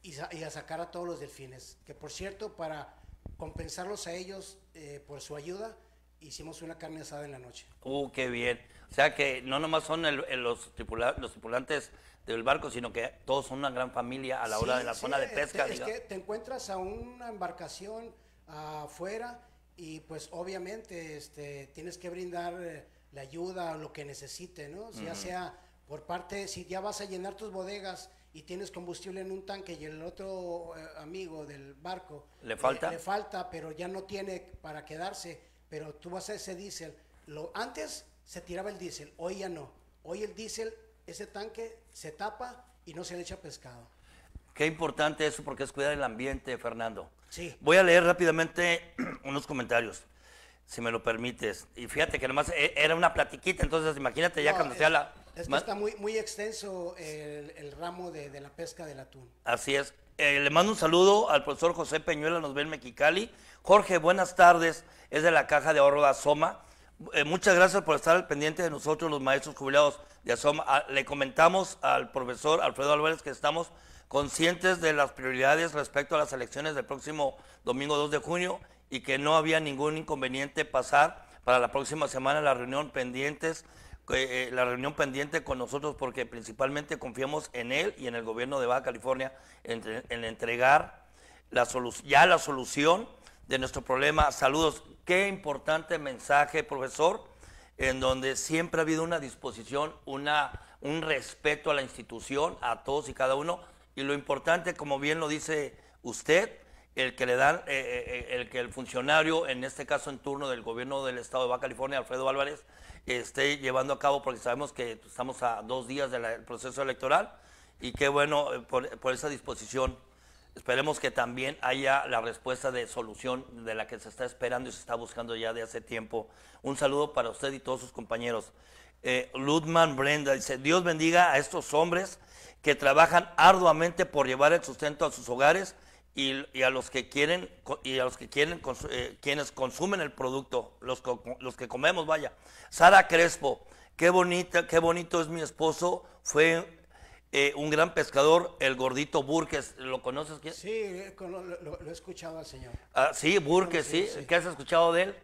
y, y a sacar a todos los delfines. Que por cierto, para compensarlos a ellos eh, por su ayuda, hicimos una carne asada en la noche.
Uh, qué bien. O sea que no nomás son el, el, los, tripula, los tripulantes del barco, sino que todos son una gran familia a la hora
sí,
de la
sí,
zona de pesca.
Te, es que te encuentras a una embarcación uh, afuera y pues obviamente este, tienes que brindar eh, la ayuda o lo que necesite, ¿no? Si uh-huh. ya sea por parte, si ya vas a llenar tus bodegas y tienes combustible en un tanque y el otro eh, amigo del barco
le falta,
eh, le falta, pero ya no tiene para quedarse, pero tú vas a ese diésel. Lo, antes se tiraba el diésel, hoy ya no. Hoy el diésel, ese tanque se tapa y no se le echa pescado.
Qué importante eso porque es cuidar el ambiente, Fernando.
Sí.
Voy a leer rápidamente unos comentarios, si me lo permites. Y fíjate que nomás era una platiquita, entonces imagínate ya no, cuando
es,
sea la...
Es que está muy, muy extenso el, el ramo de, de la pesca del atún.
Así es. Eh, le mando un saludo al profesor José Peñuela, nos ve en Mexicali. Jorge, buenas tardes, es de la Caja de Ahorro de Asoma. Eh, muchas gracias por estar al pendiente de nosotros, los maestros jubilados de Asoma. Ah, le comentamos al profesor Alfredo Álvarez que estamos conscientes de las prioridades respecto a las elecciones del próximo domingo dos de junio y que no había ningún inconveniente pasar para la próxima semana la reunión pendientes, eh, la reunión pendiente con nosotros porque principalmente confiamos en él y en el gobierno de Baja California en, en entregar la ya la solución de nuestro problema. Saludos. Qué importante mensaje, profesor, en donde siempre ha habido una disposición, una, un respeto a la institución, a todos y cada uno, y lo importante, como bien lo dice usted, el que le dan, eh, eh, el que el funcionario, en este caso en turno del gobierno del estado de Baja California, Alfredo Álvarez, esté llevando a cabo, porque sabemos que estamos a dos días del proceso electoral, y qué bueno eh, por, por esa disposición. Esperemos que también haya la respuesta de solución de la que se está esperando y se está buscando ya de hace tiempo. Un saludo para usted y todos sus compañeros. Eh, Ludman Brenda dice, Dios bendiga a estos hombres que trabajan arduamente por llevar el sustento a sus hogares y, y a los que quieren y a los que quieren eh, quienes consumen el producto, los, los que comemos, vaya. Sara Crespo, qué bonita, qué bonito es mi esposo, fue Eh, un gran pescador, el gordito Burques, ¿lo conoces? ¿Quién?
Sí, lo, lo, lo he escuchado al señor.
Ah, sí, Burques, sí. sí. ¿Qué has escuchado de él?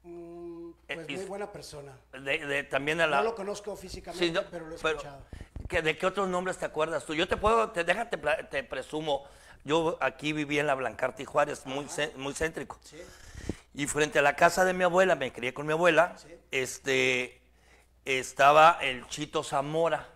Mm, pues eh, muy buena persona.
De, de, también a la...
No lo conozco físicamente, sí, no, pero lo he escuchado.
Pero, ¿que, ¿De qué otros nombres te acuerdas tú? Yo te puedo, te, déjate, te presumo, yo aquí viví en la Blancarte y Juárez, muy, muy céntrico. Sí. Y frente a la casa de mi abuela, me crié con mi abuela, sí. este, estaba el Chito Zamora.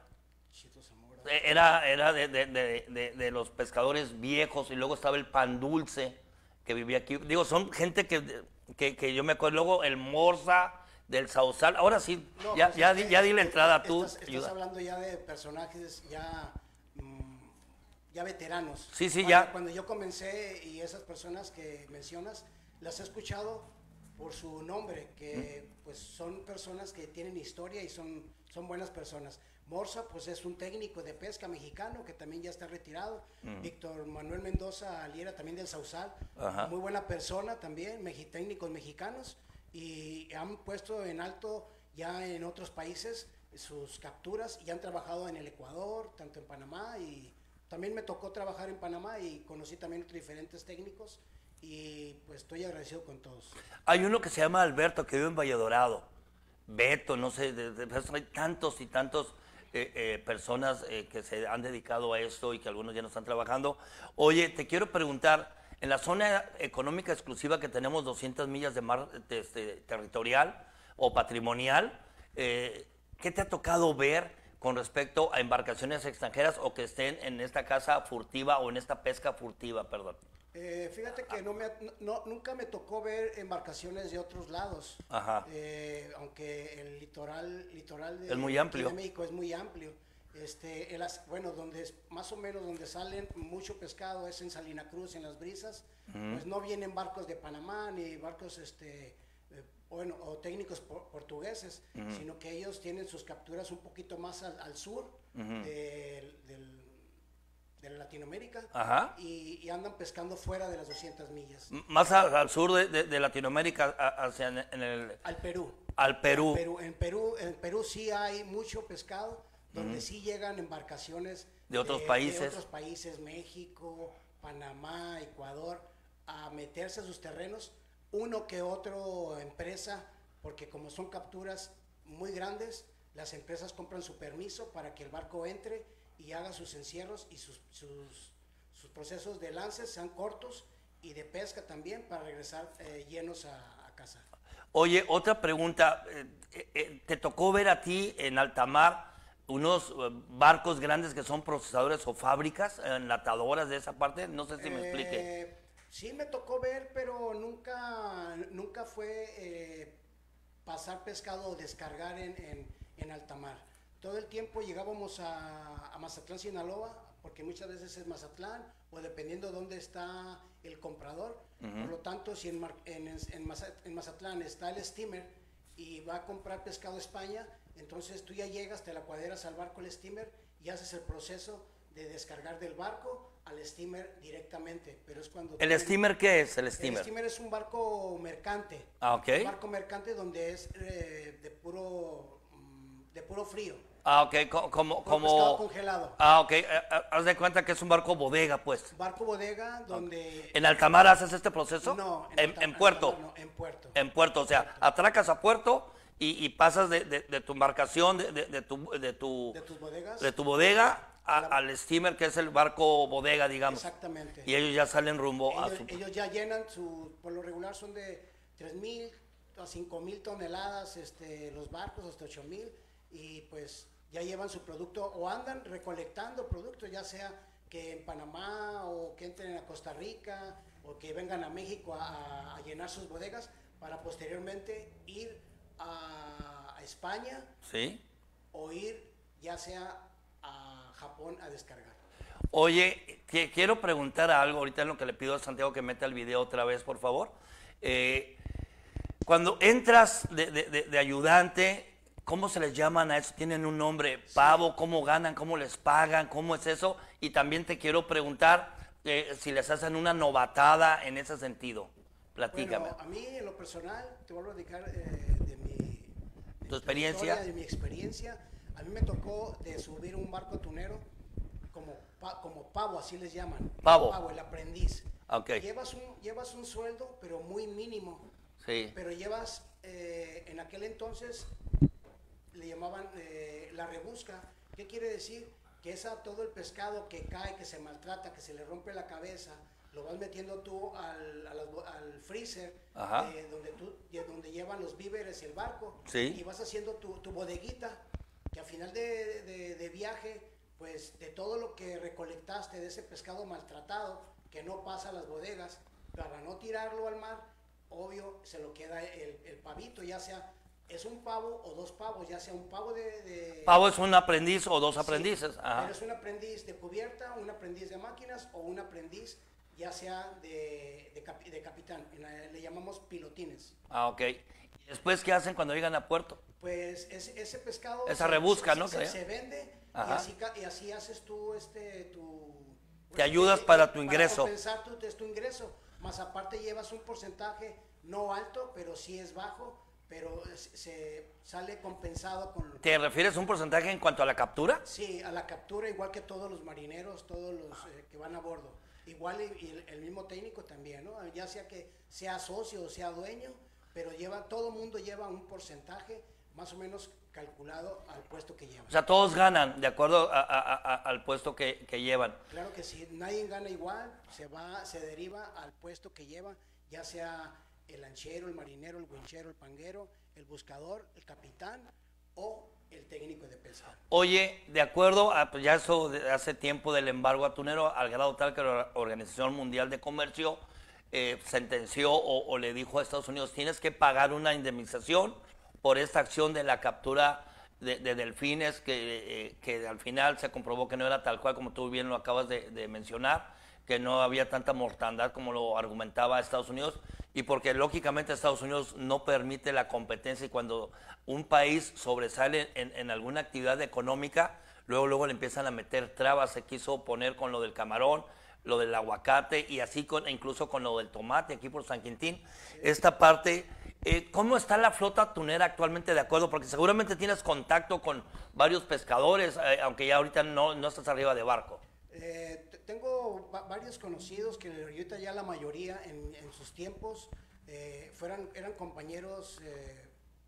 Era, era de, de, de, de, de los pescadores viejos y luego estaba el Pan Dulce que vivía aquí. Digo, son gente que, que, que yo me acuerdo. Luego el Morsa del Sausal. Ahora sí, no, ya, pues, ya, eh, ya di la entrada a tú.
Estás, estás hablando ya de personajes ya, mmm, ya veteranos.
Sí, sí,
cuando,
ya.
Cuando yo comencé y esas personas que mencionas, las he escuchado por su nombre, que ¿Mm? pues son personas que tienen historia y son, son buenas personas. Morsa, pues es un técnico de pesca mexicano que también ya está retirado. Mm. Víctor Manuel Mendoza Aliera, también del Sausal, Ajá. muy buena persona también, meji, técnicos mexicanos, y han puesto en alto ya en otros países sus capturas y han trabajado en el Ecuador, tanto en Panamá, y también me tocó trabajar en Panamá y conocí también otros diferentes técnicos y pues estoy agradecido con todos.
Hay uno que se llama Alberto que vive en Valledorado, Beto, no sé, de, de, de, hay tantos y tantos Eh, eh, personas eh, que se han dedicado a esto y que algunos ya no están trabajando. Oye, te quiero preguntar, en la zona económica exclusiva que tenemos doscientas millas de mar de, de, territorial o patrimonial, eh, ¿qué te ha tocado ver con respecto a embarcaciones extranjeras o que estén en esta caza furtiva o en esta pesca furtiva, perdón?
Eh, fíjate que no me, no, nunca me tocó ver embarcaciones de otros lados.
Ajá.
Eh, aunque el litoral, litoral de,
es muy amplio.
de México es muy amplio. Este, el, bueno, donde es, más o menos donde salen mucho pescado es en Salina Cruz, en Las Brisas. Uh-huh. Pues no vienen barcos de Panamá ni barcos, este, eh, bueno, o técnicos por, portugueses, uh-huh. sino que ellos tienen sus capturas un poquito más al, al sur uh-huh. de, del de Latinoamérica.
Ajá.
Y, y andan pescando fuera de las doscientas millas.
Más al, al sur de, de, de Latinoamérica, hacia en, en el...
Al Perú.
Al Perú.
Al Perú. En Perú. En Perú sí hay mucho pescado, donde uh-huh. sí llegan embarcaciones
de otros
de,
países.
De otros países, México, Panamá, Ecuador, a meterse a sus terrenos, uno que otro empresa, porque como son capturas muy grandes, las empresas compran su permiso para que el barco entre y haga sus encierros y sus, sus, sus procesos de lances sean cortos y de pesca también para regresar eh, llenos a, a casa.
Oye, otra pregunta, eh, eh, ¿te tocó ver a ti en alta mar unos eh, barcos grandes que son procesadores o fábricas, enlatadoras de esa parte? No sé si me explique.
Eh, sí me tocó ver, pero nunca, nunca fue eh, pasar pescado o descargar en, en, en alta mar. Todo el tiempo llegábamos a, a Mazatlán, Sinaloa, porque muchas veces es Mazatlán, o dependiendo de dónde está el comprador. Uh-huh. Por lo tanto, si en, Mar, en, en, Mazat, en Mazatlán está el steamer y va a comprar pescado a España, entonces tú ya llegas, te la cuadras al barco el steamer y haces el proceso de descargar del barco al steamer directamente. Pero es cuando
¿El steamer qué es el steamer?
El steamer es un barco mercante.
Ah, ok.
Un barco mercante donde es eh, de puro de puro frío.
Ah, ok, como... como, como
pescado congelado.
Ah, ok, haz de cuenta que es un barco bodega, pues.
Barco bodega donde...
Okay. ¿En alta mar haces este proceso?
No.
En,
alta,
en puerto.
No, en puerto.
En puerto, o sea, puerto. Atracas a puerto y, y pasas de, de, de tu embarcación, de, de, de, tu, de, tu,
de tus bodegas.
De tu bodega a, la, al steamer, que es el barco bodega, digamos.
Exactamente.
Y ellos ya salen rumbo
ellos,
a su...
Ellos ya llenan, su, por lo regular son de tres mil a cinco mil toneladas este, los barcos, hasta ocho mil, y pues ya llevan su producto o andan recolectando productos, ya sea que en Panamá o que entren a Costa Rica o que vengan a México a, a llenar sus bodegas para posteriormente ir a, a España,
¿sí?
O ir ya sea a Japón a descargar.
Oye, que, quiero preguntar algo ahorita en lo que le pido a Santiago que meta el video otra vez, por favor. Eh, cuando entras de, de, de, de ayudante, ¿cómo se les llaman a eso? ¿Tienen un nombre? ¿Pavo? ¿Cómo ganan? ¿Cómo les pagan? ¿Cómo es eso? Y también te quiero preguntar eh, si les hacen una novatada en ese sentido. Platícame.
Bueno, a mí en lo personal, te vuelvo a dedicar eh, de mi... De
¿Tu experiencia?
De mi experiencia. A mí me tocó de subir un barco tunero como, pa, como pavo, así les llaman.
Pavo.
Pavo, el aprendiz.
Okay.
Llevas un, llevas un sueldo, pero muy mínimo.
Sí.
Pero llevas, eh, en aquel entonces, le llamaban eh, la rebusca. ¿Qué quiere decir? Que es a todo el pescado que cae, que se maltrata, que se le rompe la cabeza, lo vas metiendo tú al, al, al freezer, eh, donde, tú, donde llevan los víveres y el barco,
sí.
Y vas haciendo tu, tu bodeguita, que al final de, de, de viaje, pues de todo lo que recolectaste de ese pescado maltratado, que no pasa a las bodegas, para no tirarlo al mar, obvio, se lo queda el, el pavito, ya sea, es un pavo o dos pavos, ya sea un pavo de... de
¿Pavo es un aprendiz o dos aprendices?
Sí,
Ajá.
Pero es un aprendiz de cubierta, un aprendiz de máquinas o un aprendiz ya sea de, de, capi, de capitán, le llamamos pilotines.
Ah, ok. ¿Y después qué hacen cuando llegan a puerto?
Pues ese, ese pescado...
Esa
se,
rebusca,
se,
¿no?
Se, se vende y así, y así haces tú este, tu...
Te
pues,
ayudas
te,
para
te,
tu ingreso.
Para compensar tu, tu ingreso, más aparte llevas un porcentaje no alto, pero sí es bajo, pero se sale compensado con...
¿Te refieres a un porcentaje en cuanto a la captura?
Sí, a la captura, igual que todos los marineros, todos los eh, que van a bordo. Igual y, y el, el mismo técnico también, ¿no? Ya sea que sea socio o sea dueño, pero lleva, todo mundo lleva un porcentaje más o menos calculado al puesto que lleva.
O sea, todos ganan de acuerdo a, a, a, al puesto que, que llevan.
Claro que sí, nadie gana igual, se va, se deriva al puesto que lleva, ya sea el lanchero, el marinero, el winchero, el panguero, el buscador, el capitán o el técnico de pesca.
Oye, de acuerdo a pues ya eso de hace tiempo del embargo atunero, al grado tal que la Organización Mundial de Comercio eh, sentenció o, o le dijo a Estados Unidos, tienes que pagar una indemnización por esta acción de la captura de, de delfines, que, eh, que al final se comprobó que no era tal cual como tú bien lo acabas de, de mencionar, que no había tanta mortandad como lo argumentaba Estados Unidos, y porque lógicamente Estados Unidos no permite la competencia, y cuando un país sobresale en, en alguna actividad económica, luego luego le empiezan a meter trabas. Se quiso poner con lo del camarón, lo del aguacate y así con, incluso con lo del tomate aquí por San Quintín. Esta parte Eh, ¿Cómo está la flota atunera actualmente, de acuerdo? Porque seguramente tienes contacto con varios pescadores, eh, aunque ya ahorita no, no estás arriba de barco.
Eh, tengo va varios conocidos que ahorita ya la mayoría en, en sus tiempos eh, fueran, eran compañeros eh,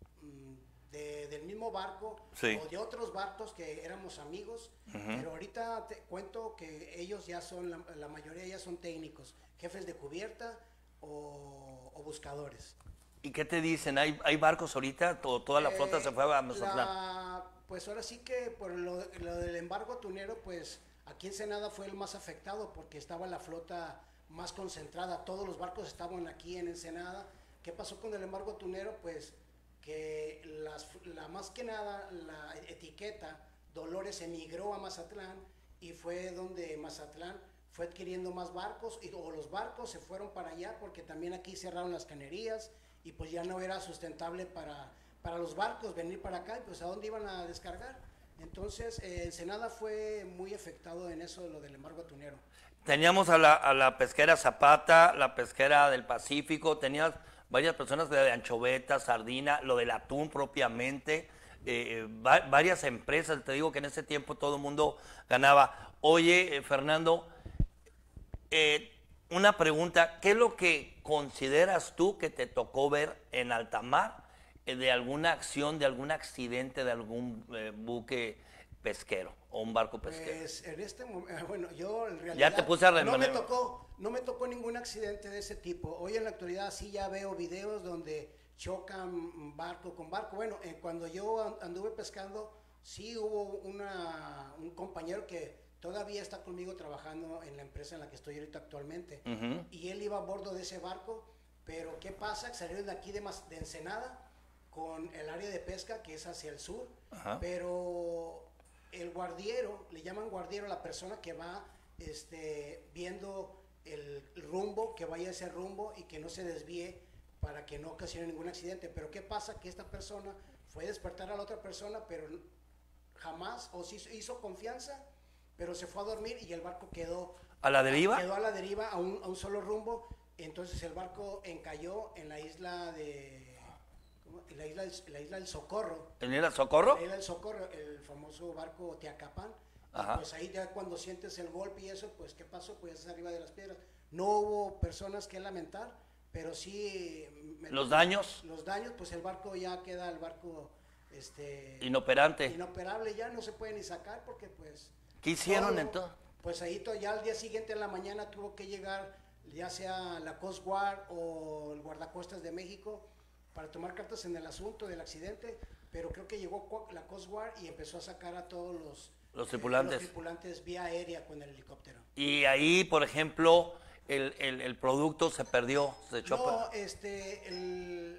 de, del mismo barco, sí, o de otros barcos que éramos amigos, uh-huh, pero ahorita te cuento que ellos ya son, la, la mayoría ya son técnicos, jefes de cubierta o, o buscadores.
¿Y qué te dicen? ¿Hay, hay barcos ahorita? ¿O toda la flota eh, se fue a Mazatlán?
Pues ahora sí que por lo, lo del embargo atunero, pues aquí Ensenada fue el más afectado porque estaba la flota más concentrada. Todos los barcos estaban aquí en Ensenada. ¿Qué pasó con el embargo atunero? Pues que las, la más que nada la etiqueta Dolores emigró a Mazatlán y fue donde Mazatlán fue adquiriendo más barcos y, o los barcos se fueron para allá porque también aquí cerraron las canerías y pues ya no era sustentable para, para los barcos venir para acá, y pues a dónde iban a descargar. Entonces eh, Ensenada fue muy afectado en eso de lo del embargo atunero.
Teníamos a la, a la pesquera Zapata, la pesquera del Pacífico, tenías varias personas de anchoveta, sardina, lo del atún propiamente, eh, va, varias empresas, te digo que en ese tiempo todo el mundo ganaba. Oye, eh, Fernando, eh, una pregunta, ¿qué es lo que consideras tú que te tocó ver en alta mar eh, de alguna acción, de algún accidente, de algún eh, buque pesquero o un barco pesquero?
Pues en este momento, bueno, yo en realidad
ya te puse a
no me tocó, no me tocó ningún accidente de ese tipo. Hoy en la actualidad sí ya veo videos donde chocan barco con barco. Bueno, eh, cuando yo anduve pescando, sí hubo una, un compañero que todavía está conmigo trabajando en la empresa en la que estoy ahorita actualmente. Uh-huh. Y él iba a bordo de ese barco, pero ¿qué pasa? Salieron de aquí de, de Ensenada con el área de pesca que es hacia el sur, uh-huh, pero el guardiero, le llaman guardiero a la persona que va este, viendo el rumbo, que vaya ese rumbo y que no se desvíe para que no ocasione ningún accidente. Pero ¿qué pasa? Que esta persona fue a despertar a la otra persona, pero jamás, o sí hizo confianza, pero se fue a dormir y el barco quedó
a la deriva,
quedó a la deriva a un, a un solo rumbo. Entonces el barco encalló en la isla de ¿cómo? En la isla del, la isla del Socorro.
¿En la isla del Socorro?
La isla del Socorro, el famoso barco Teacapán. Pues ahí ya cuando sientes el golpe y eso, pues ¿qué pasó? Pues es arriba de las piedras. No hubo personas que lamentar, pero sí
los daños.
Los daños, pues el barco ya queda el barco este
inoperante.
Inoperable, ya no se puede ni sacar porque pues
¿qué hicieron entonces?
Pues ahí to, ya al día siguiente en la mañana tuvo que llegar ya sea la Coast Guard o el guardacostas de México para tomar cartas en el asunto del accidente, pero creo que llegó la Coast Guard y empezó a sacar a todos los,
los tripulantes,
eh, los tripulantes vía aérea con el helicóptero.
Y ahí, por ejemplo, el, el, el producto se perdió, se echó.
No, este, el,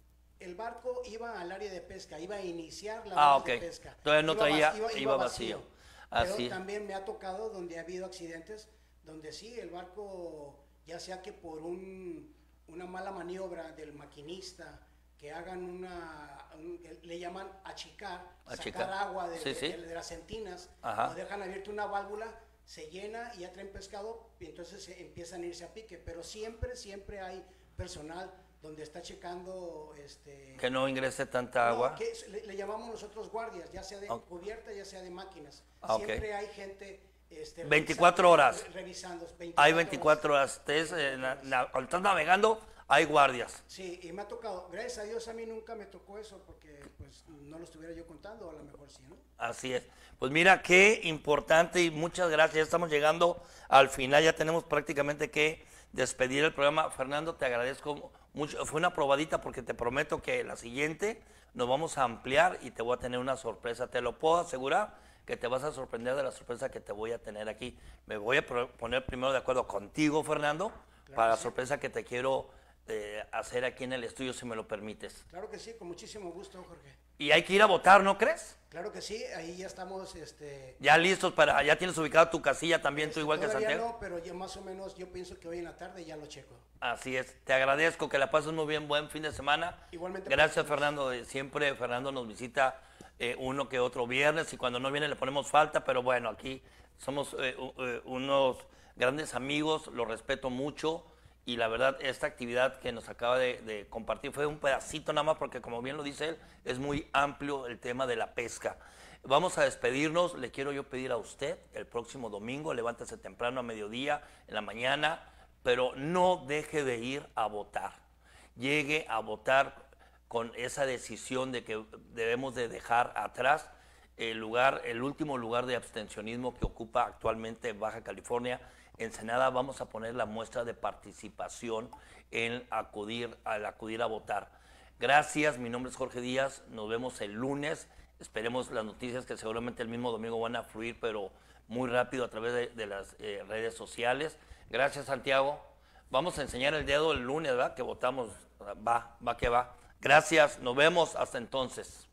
el barco iba al área de pesca, iba a iniciar la
ah,
okay.
de
pesca.
Entonces no
iba
traía,
vacío, iba,
iba
vacío.
vacío. Así.
Pero también me ha tocado donde ha habido accidentes, donde sí, el barco, ya sea que por un, una mala maniobra del maquinista, que hagan una, un, le llaman achicar, achicar. sacar agua de,
sí,
de,
sí.
de, de las entinas,
Ajá.
o dejan abierta una válvula, se llena y ya traen pescado, y entonces se empiezan a irse a pique, pero siempre, siempre hay personal donde está checando este
que no ingrese tanta
no,
agua,
que le, le llamamos nosotros guardias, ya sea de oh. cubierta, ya sea de máquinas.
Ah,
siempre
okay.
hay gente este,
veinticuatro horas
revisando, veinticuatro
hay veinticuatro horas, horas. Estés, eh, na, na, cuando estás navegando hay guardias.
Sí, y me ha tocado, gracias a Dios a mí nunca me tocó eso porque pues no lo estuviera yo contando, o a lo mejor sí, ¿no?
Así es. Pues mira, qué importante y muchas gracias. Ya estamos llegando al final, ya tenemos prácticamente que despedir el programa. Fernando, te agradezco mucho. Fue una probadita porque te prometo que la siguiente nos vamos a ampliar y te voy a tener una sorpresa. Te lo puedo asegurar que te vas a sorprender de la sorpresa que te voy a tener aquí. Me voy a poner primero de acuerdo contigo, Fernando, claro para la sí. sorpresa que te quiero eh, hacer aquí en el estudio, si me lo permites.
Claro que sí, con muchísimo gusto, Jorge.
Y hay que ir a votar, ¿no crees?
Claro que sí, ahí ya estamos, este...
Ya listos para, ya tienes ubicada tu casilla también,
este,
tú igual que Santiago.
No, pero ya más o menos yo pienso que hoy en la tarde ya lo checo.
Así es, te agradezco, que la pases muy bien, buen fin de semana.
Igualmente.
Gracias, Fernando, siempre Fernando nos visita eh, uno que otro viernes y cuando no viene le ponemos falta, pero bueno, aquí somos eh, uh, unos grandes amigos, lo respeto mucho y la verdad esta actividad que nos acaba de, de compartir fue un pedacito nada más, porque como bien lo dice él, es muy amplio el tema de la pesca. Vamos a despedirnos. Le quiero yo pedir a usted el próximo domingo, levántese temprano a mediodía, en la mañana, pero no deje de ir a votar. Llegue a votar con esa decisión de que debemos de dejar atrás el lugar, el último lugar de abstencionismo que ocupa actualmente Baja California. Ensenada, vamos a poner la muestra de participación en acudir, al acudir a votar. Gracias, mi nombre es Jorge Díaz, nos vemos el lunes, esperemos las noticias que seguramente el mismo domingo van a fluir, pero muy rápido a través de, de las eh, redes sociales. Gracias, Santiago. Vamos a enseñar el dedo el lunes, ¿verdad? Que votamos, va, va que va. Gracias, nos vemos hasta entonces.